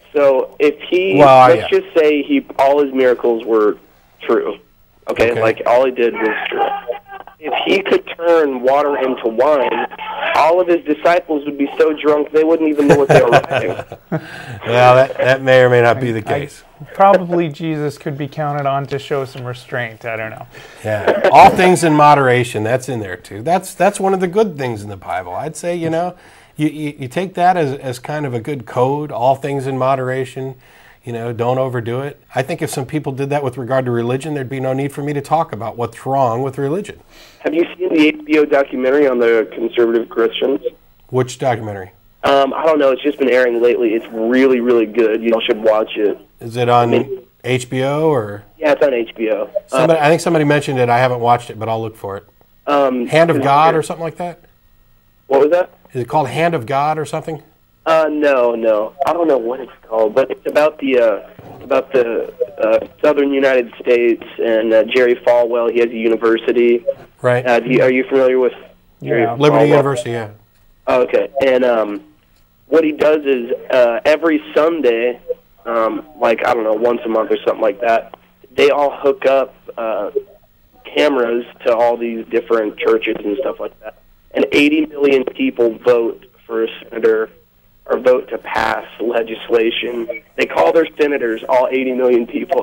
S7: so if he,
S1: Well,
S7: let's
S1: yeah.
S7: just say he, all his miracles were true. Okay?
S1: Okay.
S7: Like all he did was true. If he could turn water into wine, all of his disciples would be so drunk they wouldn't even know what they were writing.
S1: well, that, that may or may not be the case.
S2: Probably Jesus could be counted on to show some restraint. I don't know.
S1: Yeah, all things in moderation. That's in there too. That's that's one of the good things in the Bible. I'd say, you know, you you, you take that as as kind of a good code. All things in moderation. You know, don't overdo it. I think if some people did that with regard to religion, there'd be no need for me to talk about what's wrong with religion.
S7: Have you seen the H B O documentary on the conservative Christians?
S1: Which documentary?
S7: Um, I don't know. It's just been airing lately. It's really, really good. You all should watch it.
S1: Is it on H B O or?
S7: Yeah, it's on H B O.
S1: Somebody, I think somebody mentioned it. I haven't watched it, but I'll look for it.
S7: Um,
S1: Hand of God or something like that?
S7: What was that?
S1: Is it called Hand of God or something?
S7: Uh, no, no. I don't know what it's called, but it's about the uh, about the uh, southern United States and uh, Jerry Falwell. He has a university.
S1: Right.
S7: Uh, do you, are you familiar with Jerry
S2: Yeah.
S1: Liberty
S7: Falwell?
S1: University, yeah.
S7: Oh, okay. And um, what he does is uh, every Sunday, um, like, I don't know, once a month or something like that, they all hook up uh, cameras to all these different churches and stuff like that. And eighty million people vote for a senator or vote to pass legislation. They call their senators all eighty million people.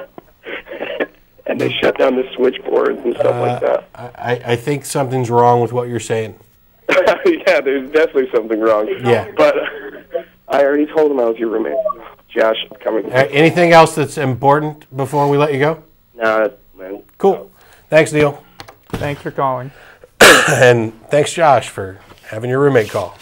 S7: And they shut down the switchboards and stuff like that.
S1: I, I think something's wrong with what you're saying.
S7: Yeah, there's definitely something wrong.
S1: Yeah.
S7: But I already told him I was your roommate. Josh, I'm coming.
S1: Uh, anything else that's important before we let you go?
S7: Nah, man.
S1: Cool. Thanks, Neil.
S2: Thanks for calling.
S1: And thanks, Josh, for having your roommate call.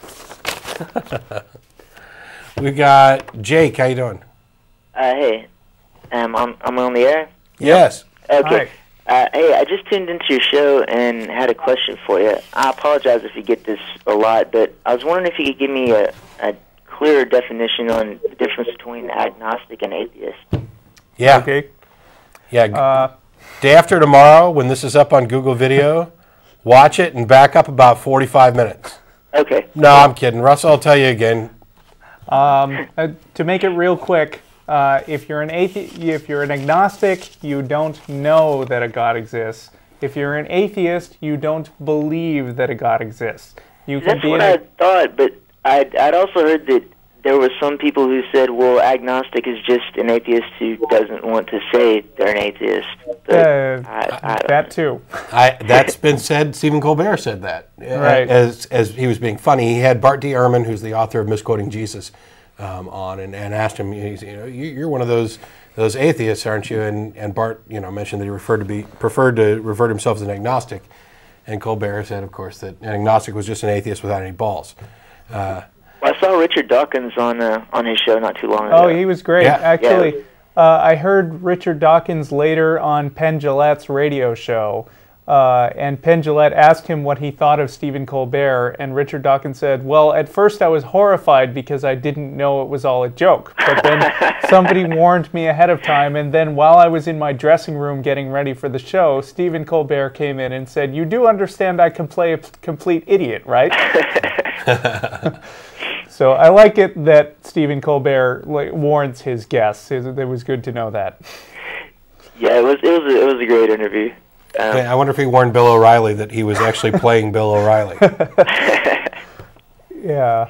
S1: We got Jake. How you doing?
S8: Uh, hey, um, I'm, I'm on the air?
S1: Yes.
S8: Okay. Uh, hey, I just tuned into your show and had a question for you. I apologize if you get this a lot, but I was wondering if you could give me a, a clearer definition on the difference between agnostic and atheist.
S1: Yeah.
S2: Okay.
S1: Yeah.
S2: Uh,
S1: Day after tomorrow, when this is up on Google Video, watch it and back up about forty-five minutes.
S8: Okay.
S1: No, I'm kidding. Russell, I'll tell you again.
S2: Um, uh, to make it real quick, uh, if you're an athe- if you're an agnostic, you don't know that a God exists. If you're an atheist, you don't believe that a God exists. You can
S8: That's
S2: be
S8: what
S2: an
S8: I thought, but I'd, I'd also heard that there were some people who said, well, agnostic is just an atheist who doesn't want to say they're an atheist. But
S2: Uh,
S8: I, I don't
S2: that
S8: know.
S2: too.
S1: I, that's been said. Stephen Colbert said that,
S2: Right.
S1: as as he was being funny. He had Bart D. Ehrman, who's the author of Misquoting Jesus, um, on, and, and asked him, he's, you know, you, you're one of those those atheists, aren't you? And and Bart, you know, mentioned that he referred to be preferred to refer to himself as an agnostic, and Colbert said, of course, that an agnostic was just an atheist without any balls. Uh,
S8: Well, I saw Richard Dawkins on uh, on his show not too long ago.
S2: Oh, he was great.
S1: Yeah.
S2: Actually,
S8: Yeah.
S2: uh, I heard Richard Dawkins later on Penn Jillette's radio show, uh, and Penn Jillette asked him what he thought of Stephen Colbert, and Richard Dawkins said, well, at first I was horrified because I didn't know it was all a joke, but then somebody warned me ahead of time, and then while I was in my dressing room getting ready for the show, Stephen Colbert came in and said, you do understand I can play a complete idiot, right? So I like it that Stephen Colbert like, warns his guests. It was good to know that.
S8: Yeah, it was it was a, it was a great interview. Um,
S1: I wonder if he warned Bill O'Reilly that he was actually playing Bill O'Reilly.
S2: Yeah.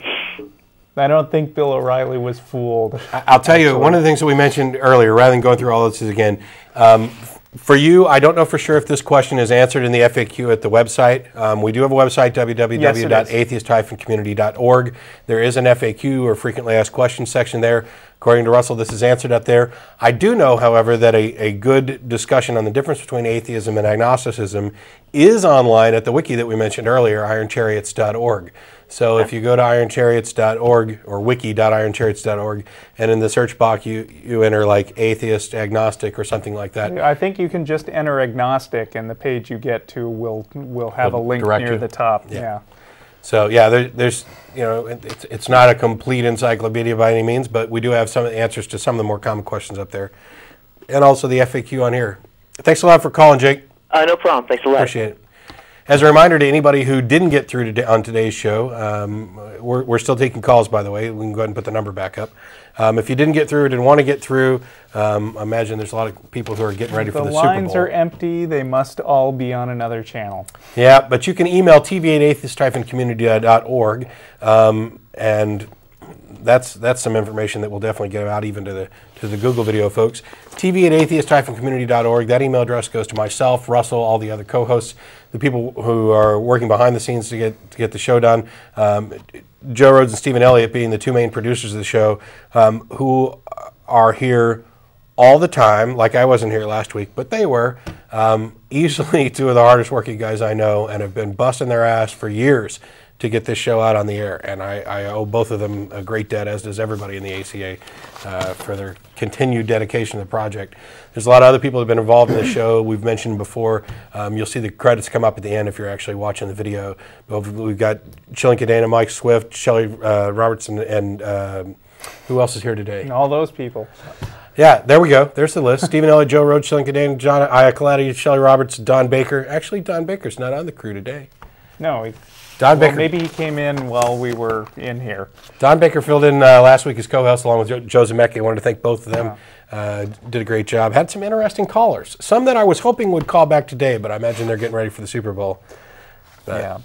S2: I don't think Bill O'Reilly was fooled.
S1: I'll tell you, one of the things that we mentioned earlier, rather than going through all this again, um, for you, I don't know for sure if this question is answered in the F A Q at the website. Um, we do have a website, w w w dot atheist dash community dot org. There is an F A Q, or frequently asked questions section there. According to Russell, this is answered up there. I do know, however, that a, a good discussion on the difference between atheism and agnosticism is online at the wiki that we mentioned earlier, iron chariots dot org. So if you go to iron chariots dot org or wiki dot iron chariots dot org, and in the search box you, you enter like atheist, agnostic, or something like that.
S2: I think you can just enter agnostic, and the page you get to will will have
S1: Will
S2: a link
S1: direct
S2: near
S1: you.
S2: the top.
S1: Yeah.
S2: Yeah.
S1: So yeah, there, there's, you know, it, it's, it's not a complete encyclopedia by any means, but we do have some answers to some of the more common questions up there. And also the F A Q on here. Thanks a lot for calling, Jake.
S8: uh, no problem. Thanks a lot.
S1: Appreciate it. As a reminder to anybody who didn't get through today, on today's show, um, we're, we're still taking calls, by the way. We can go ahead and put the number back up. Um, if you didn't get through or didn't want to get through, um, I imagine there's a lot of people who are getting ready
S2: The
S1: for the Super Bowl.
S2: lines are empty. They must all be on another channel.
S1: Yeah, but you can email t v at atheist dash community dot org, um, and that's that's some information that we'll definitely get out even to the to the Google video folks. t v at atheist dash community dot org. That email address goes to myself, Russell, all the other co-hosts, the people who are working behind the scenes to get to get the show done. Um, Joe Rhodes and Stephen Elliott being the two main producers of the show, um, who are here all the time. Like I wasn't here last week, but they were um, easily two of the hardest working guys I know, and have been busting their ass for years to get this show out on the air. And I, I owe both of them a great debt, as does everybody in the A C A, uh, for their continued dedication to the project. There's a lot of other people who have been involved in the show. We've mentioned before. Um, you'll see the credits come up at the end if you're actually watching the video. But we've got Chilling Cadena, Mike Swift, Shelley uh, Robertson, and um, who else is here today?
S2: And all those people.
S1: Yeah, there we go. There's the list. Stephen Elliott, Joe Rhodes, Chilling Cadena, John Iacolati, Shelley Roberts, Don Baker. Actually, Don Baker's not on the crew today.
S2: No, he,
S1: Don
S2: well,
S1: Baker.
S2: maybe he came in while we were in here.
S1: Don Baker filled in uh, last week as co-host along with Joe, Joe Zemecki. I wanted to thank both of them. Uh, did a great job. Had some interesting callers. Some that I was hoping would call back today, but I imagine they're getting ready for the Super Bowl. But
S2: Yeah.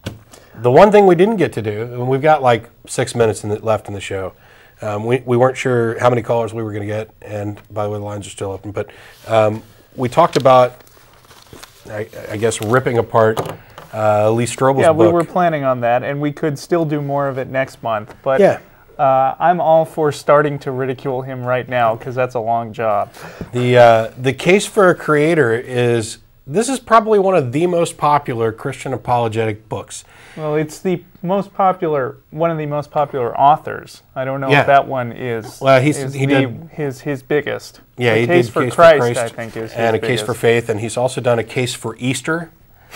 S1: the one thing we didn't get to do, and we've got like six minutes in the, left in the show. Um, we, we weren't sure how many callers we were going to get, and by the way, the lines are still open. But um, we talked about, I, I guess, ripping apart uh, Lee Strobel's
S2: Yeah,
S1: book.
S2: we were planning on that, and we could still do more of it next month. But
S1: Yeah.
S2: uh, I'm all for starting to ridicule him right now, because that's a long job.
S1: The uh, the case for a creator is, this is probably one of the most popular Christian apologetic books.
S2: Well, it's the most popular, one of the most popular authors. I don't know
S1: Yeah.
S2: if that one is,
S1: Well, he's-
S2: is
S1: he
S2: the,
S1: did-
S2: his his biggest.
S1: Yeah,
S2: the
S1: he
S2: case
S1: did
S2: for
S1: Case
S2: Christ,
S1: for Christ,
S2: I think, is his
S1: and a case
S2: biggest.
S1: for faith, and he's also done a case for Easter.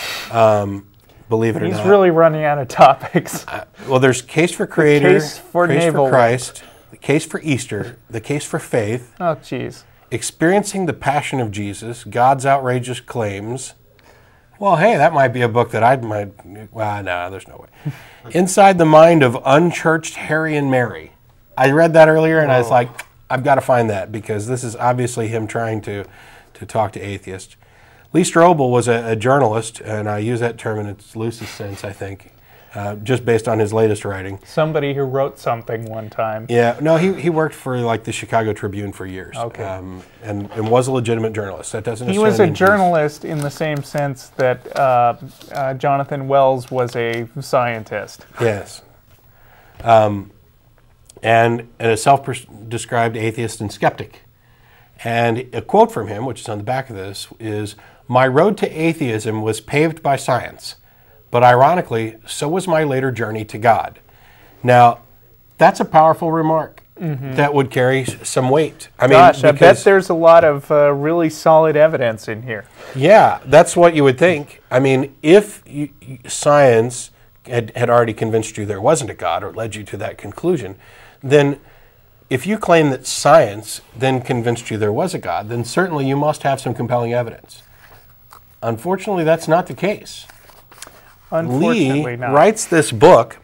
S1: Um, believe it or
S2: He's
S1: not,
S2: really running out of topics.
S1: Uh, well, there's case for creator,
S2: case for
S1: case
S2: navel
S1: for Christ, the case for Easter, the case for faith,
S2: Oh, jeez.
S1: experiencing the passion of Jesus, God's outrageous claims. Well, hey, that might be a book that I might. Well, no, there's no way. Inside the Mind of Unchurched Harry and Mary. I read that earlier, and I was like, I've got to find that, because this is obviously him trying to, to talk to atheists. Lee Strobel was a, a journalist, and I use that term in its loosest sense, I think. uh, just based on his latest writing.
S2: Somebody who wrote something one time.
S1: Yeah, no, he, he worked for like the Chicago Tribune for years.
S2: Okay.
S1: Um, and, and was a legitimate journalist. That doesn't
S2: He
S1: necessarily
S2: was a
S1: mean he's-
S2: journalist in the same sense that uh, uh, Jonathan Wells was a scientist.
S1: Yes. Um, and, and a self-described atheist and skeptic. And a quote from him, which is on the back of this, is, "My road to atheism was paved by science, but ironically, so was my later journey to God." Now, that's a powerful remark mm-hmm. that would carry some weight. I
S2: Gosh,
S1: mean,
S2: I bet there's a lot of uh, really solid evidence in here.
S1: Yeah, that's what you would think. I mean, if you, science had, had already convinced you there wasn't a God or led you to that conclusion, then if you claim that science then convinced you there was a God, then certainly you must have some compelling evidence. Unfortunately, that's not the case.
S2: Unfortunately
S1: Lee
S2: not.
S1: writes this book.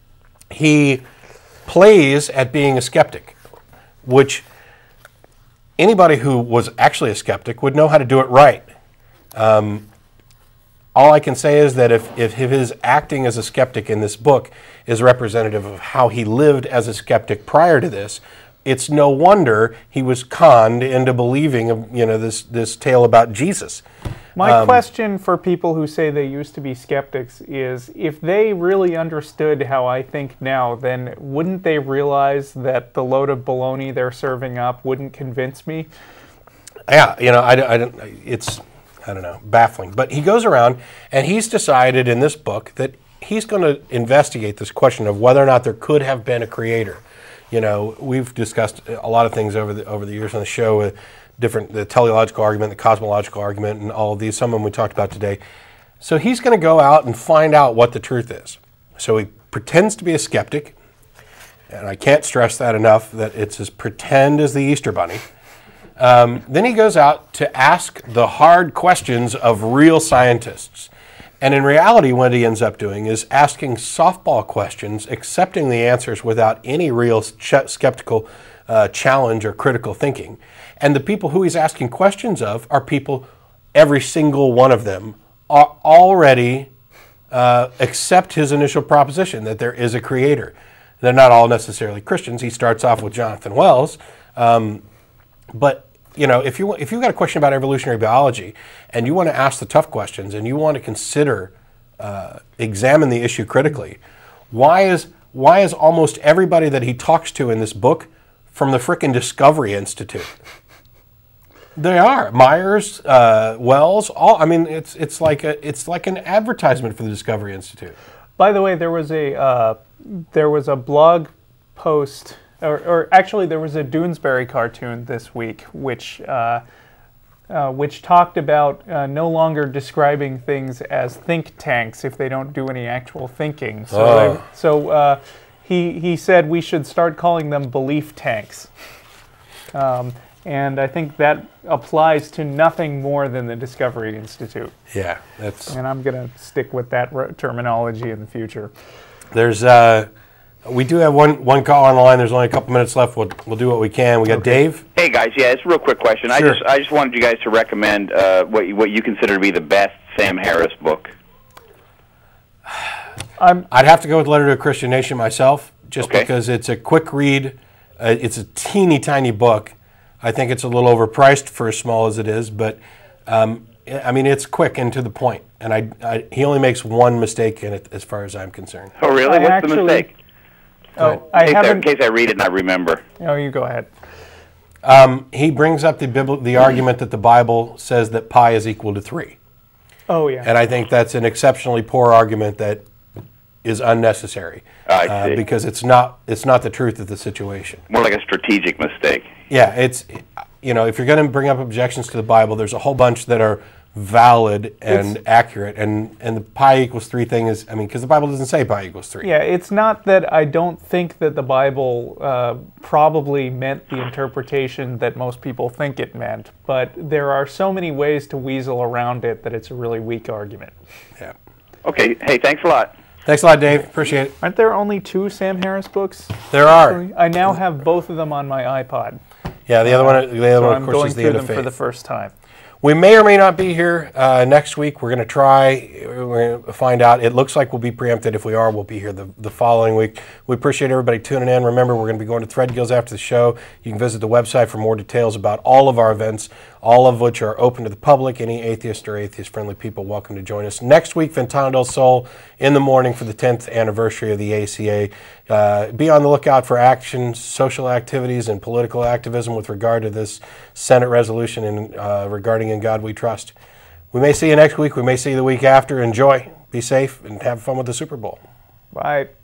S1: He plays at being a skeptic, which anybody who was actually a skeptic would know how to do it right. Um, all I can say is that if, if his acting as a skeptic in this book is representative of how he lived as a skeptic prior to this, it's no wonder he was conned into believing, you know, this this tale about Jesus.
S2: My
S1: um,
S2: question for people who say they used to be skeptics is, if they really understood how I think now, then wouldn't they realize that the load of baloney they're serving up wouldn't convince me?
S1: Yeah, you know, I, I don't, it's, I don't know, baffling. But he goes around and he's decided in this book that he's going to investigate this question of whether or not there could have been a creator. You know, we've discussed a lot of things over the over the years on the show, uh, different the teleological argument, the cosmological argument, and all of these. Some of them we talked about today. So he's going to go out and find out what the truth is. So he pretends to be a skeptic, and I can't stress that enough, that it's as pretend as the Easter Bunny. Um, then he goes out to ask the hard questions of real scientists. And in reality, what he ends up doing is asking softball questions, accepting the answers without any real ch- skeptical uh, challenge or critical thinking. And the people who he's asking questions of are people, every single one of them, are already uh, accept his initial proposition that there is a creator. They're not all necessarily Christians. He starts off with Jonathan Wells. Um, but You know, if you if you've got a question about evolutionary biology and you want to ask the tough questions and you want to consider, uh, examine the issue critically, why is why is almost everybody that he talks to in this book from the frickin' Discovery Institute? They are Myers, uh, Wells. All I mean, it's it's like a it's like an advertisement for the Discovery Institute.
S2: By the way, there was a uh, there was a blog post. Or, or actually, there was a Doonesbury cartoon this week, which uh, uh, which talked about uh, no longer describing things as think tanks if they don't do any actual thinking. So,
S1: Oh.
S2: they- so uh, he he said we should start calling them belief tanks, um, and I think that applies to nothing more than the Discovery Institute.
S1: Yeah, that's.
S2: And I'm going to stick with that ro- terminology in the future.
S1: There's. Uh, We do have one one call on the line. There's only a couple minutes left. We'll we'll do what we can. We got okay. Dave.
S9: Hey guys, yeah, it's a real quick question.
S1: Sure.
S9: I just I just wanted you guys to recommend uh, what you, what you consider to be the best Sam Harris book.
S2: I'm,
S1: I'd have to go with Letter to a Christian Nation myself, just
S9: okay.
S1: because it's a quick read. Uh, it's a teeny tiny book. I think it's a little overpriced for as small as it is, but um, I mean it's quick and to the point. And I, I he only makes one mistake in it, as far as I'm concerned.
S9: Oh really?
S2: I
S9: What's
S2: actually,
S9: the mistake?
S2: Oh, I
S9: in, case
S2: haven't.
S9: I, in case I read it and I remember.
S2: Oh, you go ahead.
S1: Um, he brings up the Bibli- the argument that the Bible says that pi is equal to three.
S2: Oh yeah.
S1: And I think that's an exceptionally poor argument that is unnecessary.
S9: I
S1: uh,
S9: see.
S1: because it's not it's not the truth of the situation.
S9: More like a strategic mistake.
S1: Yeah, it's you know if you're going to bring up objections to the Bible, there's a whole bunch that are valid and it's, accurate, and and the pi equals three thing is I mean because the Bible doesn't say pi equals three.
S2: Yeah, it's not that I don't think that the Bible uh, probably meant the interpretation that most people think it meant, but there are so many ways to weasel around it that it's a really weak argument.
S1: Yeah.
S9: Okay. Hey, thanks a lot.
S1: Thanks a lot, Dave. Appreciate it.
S2: Aren't there only two Sam Harris books?
S1: There are.
S2: I now have both of them on my iPod.
S1: Yeah, the other one, the other
S2: so
S1: one,
S2: I'm
S1: of course,
S2: going
S1: is the
S2: through
S1: End
S2: them
S1: of Faith.
S2: for the first time.
S1: We may or may not be here uh, next week. We're going to try, we're going to find out. It looks like we'll be preempted. If we are, we'll be here the, the following week. We appreciate everybody tuning in. Remember, we're going to be going to Threadgills after the show. You can visit the website for more details about all of our events, all of which are open to the public. Any atheist or atheist-friendly people, welcome to join us. Next week, Ventana del Sol in the morning for the tenth anniversary of the A C A. Uh, be on the lookout for actions, social activities, and political activism with regard to this Senate resolution and uh, regarding In God We Trust. We may see you next week. We may see you the week after. Enjoy. Be safe and have fun with the Super Bowl.
S2: Bye.